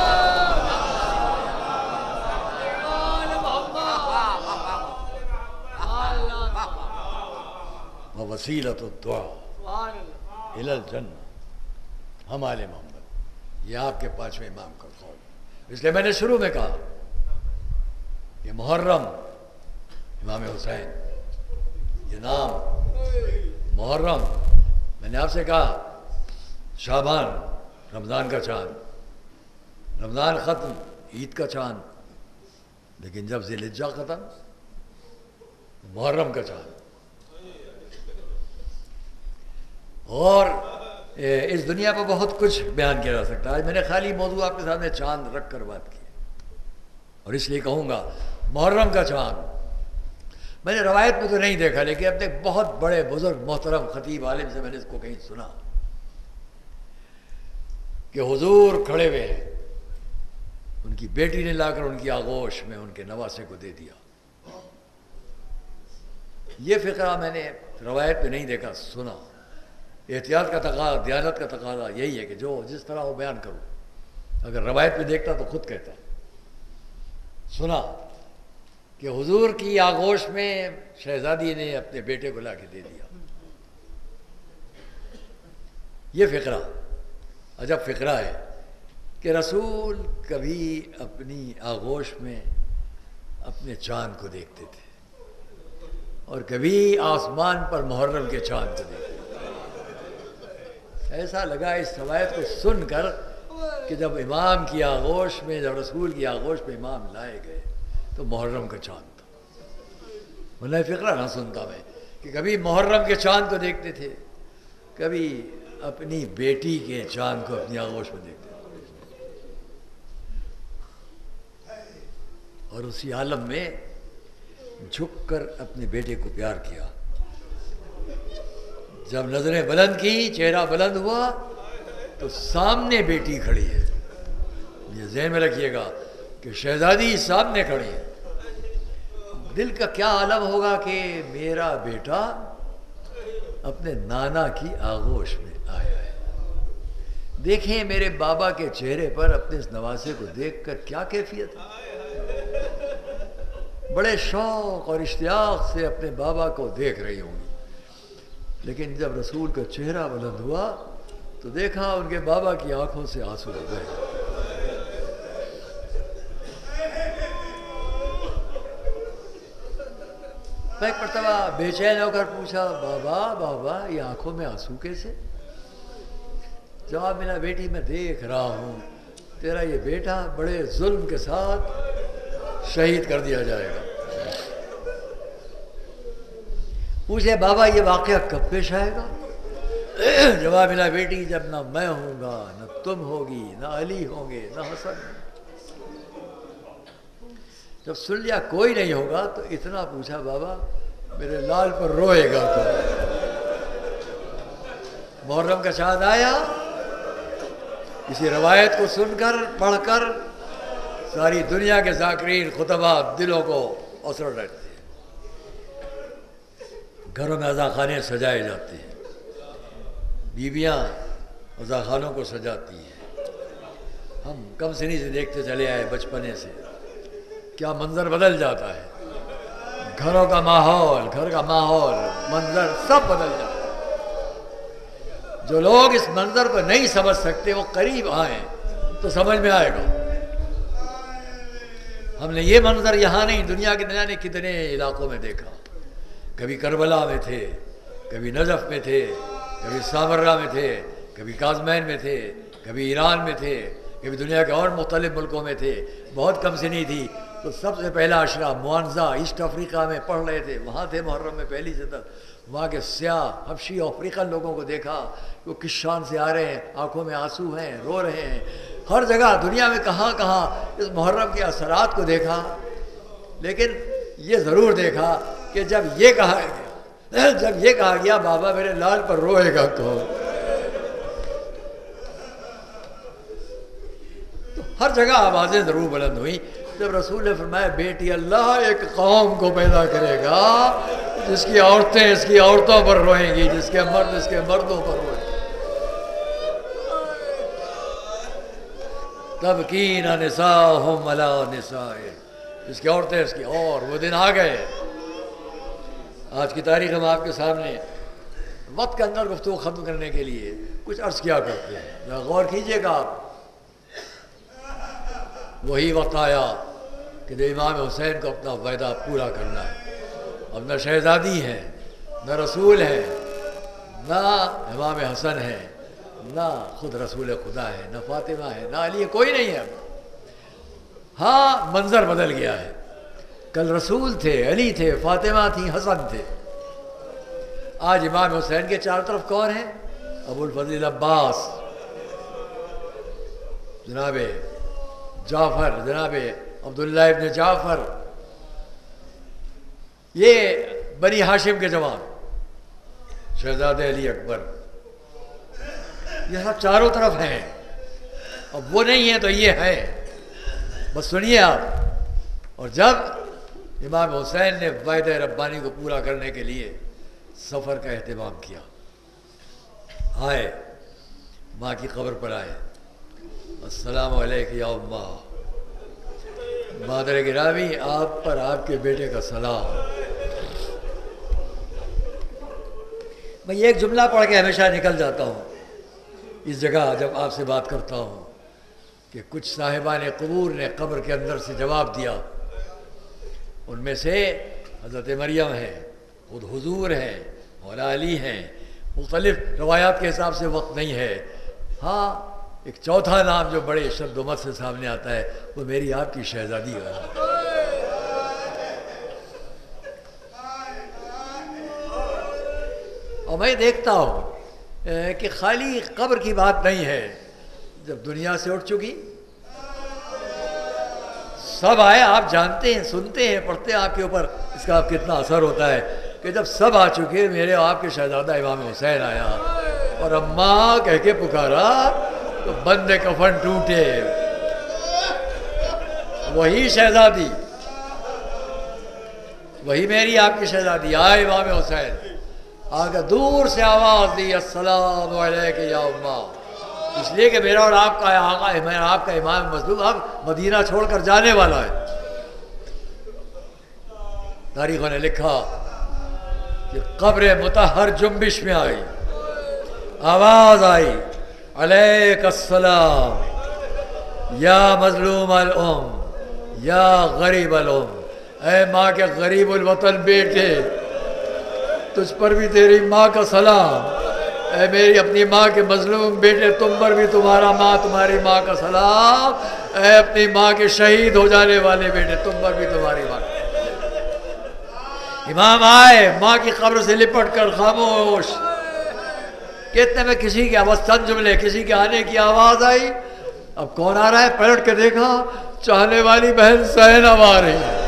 وسیلۃ الدعاء الی الجنہ، ہم آل محمد. یہ آپ کے پانچویں امام کا قول. اس لیے میں نے شروع میں کہا کہ محرم امام حسین، یہ نام محرم، میں نے آپ سے کہا شعبان رمضان کا چاند، رمضان ختم عید کا چاند، لیکن جب ذی الحجہ ختم محرم کا چاند. اور اس دنیا پہ بہت کچھ بیان کیا جا سکتا ہے. آج میں نے خالی موضوع آپ کے سامنے چاند رکھ کر بات کی، اور اس لیے کہوں گا محرم کا چاند. میں نے روایت میں تو نہیں دیکھا، لیکن اپنے بہت بڑے بزرگ محترم خطیب عالم سے میں نے اس کو کہیں سنا کہ حضور کھڑے ہوئے ہیں، ان کی بیٹی نے لا کر ان کی آغوش میں ان کے نواسے کو دے دیا. یہ فقرہ میں نے روایت میں نہیں دیکھا، سنا. احتیاط کا تقاضا، دیانت کا تقاضا یہی ہے کہ جو جس طرح وہ بیان کرو. اگر روایت میں دیکھتا تو خود کہتا. سنا کہ حضور کی آغوش میں شہزادی نے اپنے بیٹے کو لا کے دے دیا. یہ فقرہ عجب فقرہ ہے کہ رسول کبھی اپنی آغوش میں اپنے چاند کو دیکھتے تھے اور کبھی آسمان پر محرم کے چاند کو دیکھتے تھے. ایسا لگا اس روایت کو سن کر کہ جب امام کی آغوش میں، جب رسول کی آغوش میں امام لائے گئے تو محرم کا چاند تھا. ورنہ فقرہ نہ سنتا میں کہ کبھی محرم کے چاند کو دیکھتے تھے، کبھی اپنی بیٹی کے چاند کو اپنی آغوش میں دیکھتے تھے. اور اسی عالم میں جھک کر اپنے بیٹے کو پیار کیا. جب نظریں بلند کی، چہرہ بلند ہوا تو سامنے بیٹی کھڑی ہے. یہ ذہن میں رکھیے گا کہ شہزادی سامنے کھڑی ہے. دل کا کیا عالم ہوگا کہ میرا بیٹا اپنے نانا کی آغوش میں آیا ہے. دیکھیں میرے بابا کے چہرے پر اپنے اس نواسے کو دیکھ کر کیا کیفیت ہے. بڑے شوق اور اشتیاق سے اپنے بابا کو دیکھ رہی ہوں گی. لیکن جب رسول کا چہرہ بلند ہوا تو دیکھا ان کے بابا کی آنکھوں سے آنسو ہو گئے. میں ایک مرتبہ بے چین ہو کر پوچھا بابا بابا یہ آنکھوں میں آنسو کیسے؟ جواب ملا بیٹی میں دیکھ رہا ہوں تیرا یہ بیٹا بڑے ظلم کے ساتھ شہید کر دیا جائے گا. پوچھے بابا یہ واقعہ کب پیش آئے گا؟ جواب ملا بیٹی جب نہ میں ہوں گا نہ تم ہوگی نہ علی ہوں گے نہ حسن. جب سن لیا کوئی نہیں ہوگا تو اتنا پوچھا بابا میرے لال پر روئے گا تو؟ محرم کا چاند آیا. کسی روایت کو سن کر پڑھ کر ساری دنیا کے ذاکرین خطبہ دلوں کو اثر رکھتے ہیں. گھروں میں عزاخانے سجائے جاتے ہیں. بیویاں عزاخانوں کو سجاتی ہیں. ہم کم سنی سے دیکھتے چلے آئے بچپنے سے کیا منظر بدل جاتا ہے. گھروں کا ماحول گھر کا ماحول منظر سب بدل جاتا ہے. جو لوگ اس منظر کو نہیں سمجھ سکتے وہ قریب آئیں تو سمجھ میں آئے گا. ہم نے یہ منظر یہاں نہیں دنیا کے نہ کتنے علاقوں میں دیکھا. کبھی کربلا میں تھے, کبھی نجف میں تھے, کبھی سامرہ میں تھے, کبھی کاظمین میں تھے, کبھی ایران میں تھے, کبھی دنیا کے اور مختلف ملکوں میں تھے. بہت کم سنی تھی تو سب سے پہلا عشرہ موانزہ ایسٹ افریقہ میں پڑھ رہے تھے. وہاں تھے محرم میں پہلی صدر. وہاں کے سیاہ حبشی افریقن لوگوں کو دیکھا وہ کس شان سے آ رہے ہیں, آنکھوں میں آنسو ہیں, رو رہے ہیں. ہر جگہ دنیا میں کہاں کہاں اس محرم کے اثرات کو دیکھا. لیکن یہ ضرور دیکھا کہ جب یہ کہا گیا بابا میرے لال پر روئے گا کون, تو ہر جگہ آوازیں ضرور بلند ہوئیں. جب رسول نے فرمایا بیٹی اللہ ایک قوم کو پیدا کرے گا جس کی عورتیں اس کی عورتوں پر روئیں گی, جس کے مرد اس کے مردوں پر روئیں گے. تبکین نساءہم علی نسائہم, جس کی عورتیں اس کی. اور وہ دن آ گئے. آج کی تاریخ ہم آپ کے سامنے وقت کے اندر گفتگو ختم کرنے کے لیے کچھ عرض کیا کرتے ہیں. ذرا غور کیجئے گا آپ. وہی وقت آیا کہ جو امام حسین کو اپنا وعدہ پورا کرنا ہے. اب نہ شہزادی ہیں, نہ رسول ہیں, نہ امام حسن ہے, نہ خود رسول خدا ہے, نہ فاطمہ ہے, نہ علی ہے, کوئی نہیں ہے. ہاں منظر بدل گیا ہے. کل رسول تھے, علی تھے, فاطمہ تھی, حسن تھے. آج امام حسین کے چاروں طرف کون ہیں؟ ابو الفضل عباس, جناب جعفر, جناب عبداللہ ابن جعفر, یہ بنی ہاشم کے جوان, شہزادہ علی اکبر, یہ سب چاروں طرف ہیں. اب وہ نہیں ہیں تو یہ ہے. بس سنیے آپ. اور جب امام حسین نے وعدہ ربانی کو پورا کرنے کے لیے سفر کا اہتمام کیا, آئے ماں کی قبر پر آئے. السلام علیکم یا اماں, مادر گرامی آپ پر آپ کے بیٹے کا سلام. میں یہ ایک جملہ پڑھ کے ہمیشہ نکل جاتا ہوں اس جگہ جب آپ سے بات کرتا ہوں کہ کچھ صاحبان قبور نے قبر کے اندر سے جواب دیا. ان میں سے حضرت مریم ہے, خود حضور ہیں, مولا علی ہیں. مختلف روایات کے حساب سے وقت نہیں ہے. ہاں ایک چوتھا نام جو بڑے شد و مت سے سامنے آتا ہے وہ میری آپ کی شہزادی ہے. اور میں دیکھتا ہوں کہ خالی قبر کی بات نہیں ہے. جب دنیا سے اٹھ چکی سب آئے, آپ جانتے ہیں, سنتے ہیں, پڑھتے ہیں آپ کے اوپر اس کا کتنا اثر ہوتا ہے کہ جب سب آ چکے میرے آپ کے شہزادہ امام حسین آیا اور اماں کہہ کے پکارا تو بند کفن ٹوٹے. وہی شہزادی وہی میری آپ کی شہزادی آئے امام حسین، آگے دور سے آواز دی السلام علیکم یا امہ، اس لیے کہ میرا اور آپ کا آقا ہے، میرا آپ کا امام مظلوم اب مدینہ چھوڑ کر جانے والا ہے۔ تاریخوں نے لکھا کہ قبر مطہر جنبش میں آئی، آواز آئی علیک السلام یا مظلوم الام یا غریب الام، اے ماں کے غریب الوطن بیٹے تجھ پر بھی تیری ماں کا سلام، اے میری اپنی ماں کے مظلوم بیٹے تم پر بھی تمہارا ماں تمہاری ماں کا سلام، اے اپنی ماں کے شہید ہو جانے والے بیٹے تم پر بھی تمہاری ماں کا۔ امام آئے ماں کی قبر سے لپٹ کر خاموش، کتنے میں کسی کی آواز، چند جملے کسی کے آنے کی آواز آئی، اب کون آ رہا ہے؟ پلٹ کے دیکھا، چاہنے والی بہن زینب آ رہی ہے۔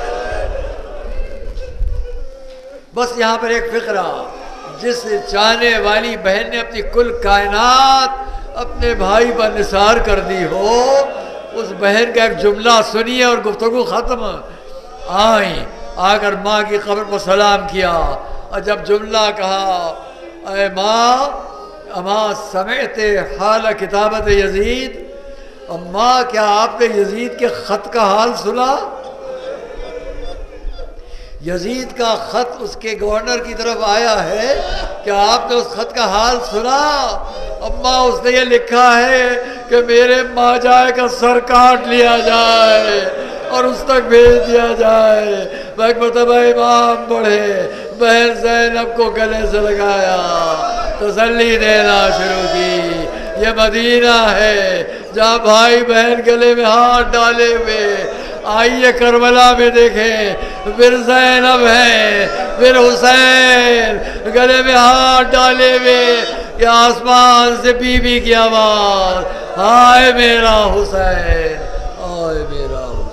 بس یہاں پر ایک فقرہ، جس چاہنے والی بہن نے اپنی کل کائنات اپنے بھائی پر نثار کر دی ہو، اس بہن کا ایک جملہ سنیے اور گفتگو ختم۔ آئیں، آ کر ماں کی قبر پر سلام کیا، اور جب جملہ کہا اے ماں اما سمعت حال کتابت یزید، اماں کیا آپ نے یزید کے خط کا حال سنا؟ یزید کا خط اس کے گورنر کی طرف آیا ہے، کیا آپ نے اس خط کا حال سنا؟ اماں اس نے یہ لکھا ہے کہ میرے ماجائے کا سر کاٹ لیا جائے اور اس تک بھیج دیا جائے۔ ایک مرتبہ امام بڑھے، بہن زینب کو گلے سے لگایا، تسلی دینا شروع کی، یہ مدینہ ہے جہاں بھائی بہن گلے میں ہاتھ ڈالے ہوئے، آئیے کربلا میں دیکھیں، پھر زینب ہے، پھر حسین گلے میں ہاتھ ڈالے ہوئے، کہ آسمان سے بی بی کی آواز، ہائے میرا حسین، ہائے میرا حسین۔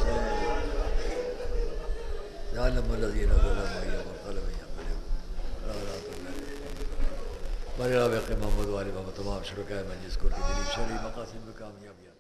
محمد والی محمد تمام شرکائے مجلس کو دلی شرعی مقاصد میں کامیابی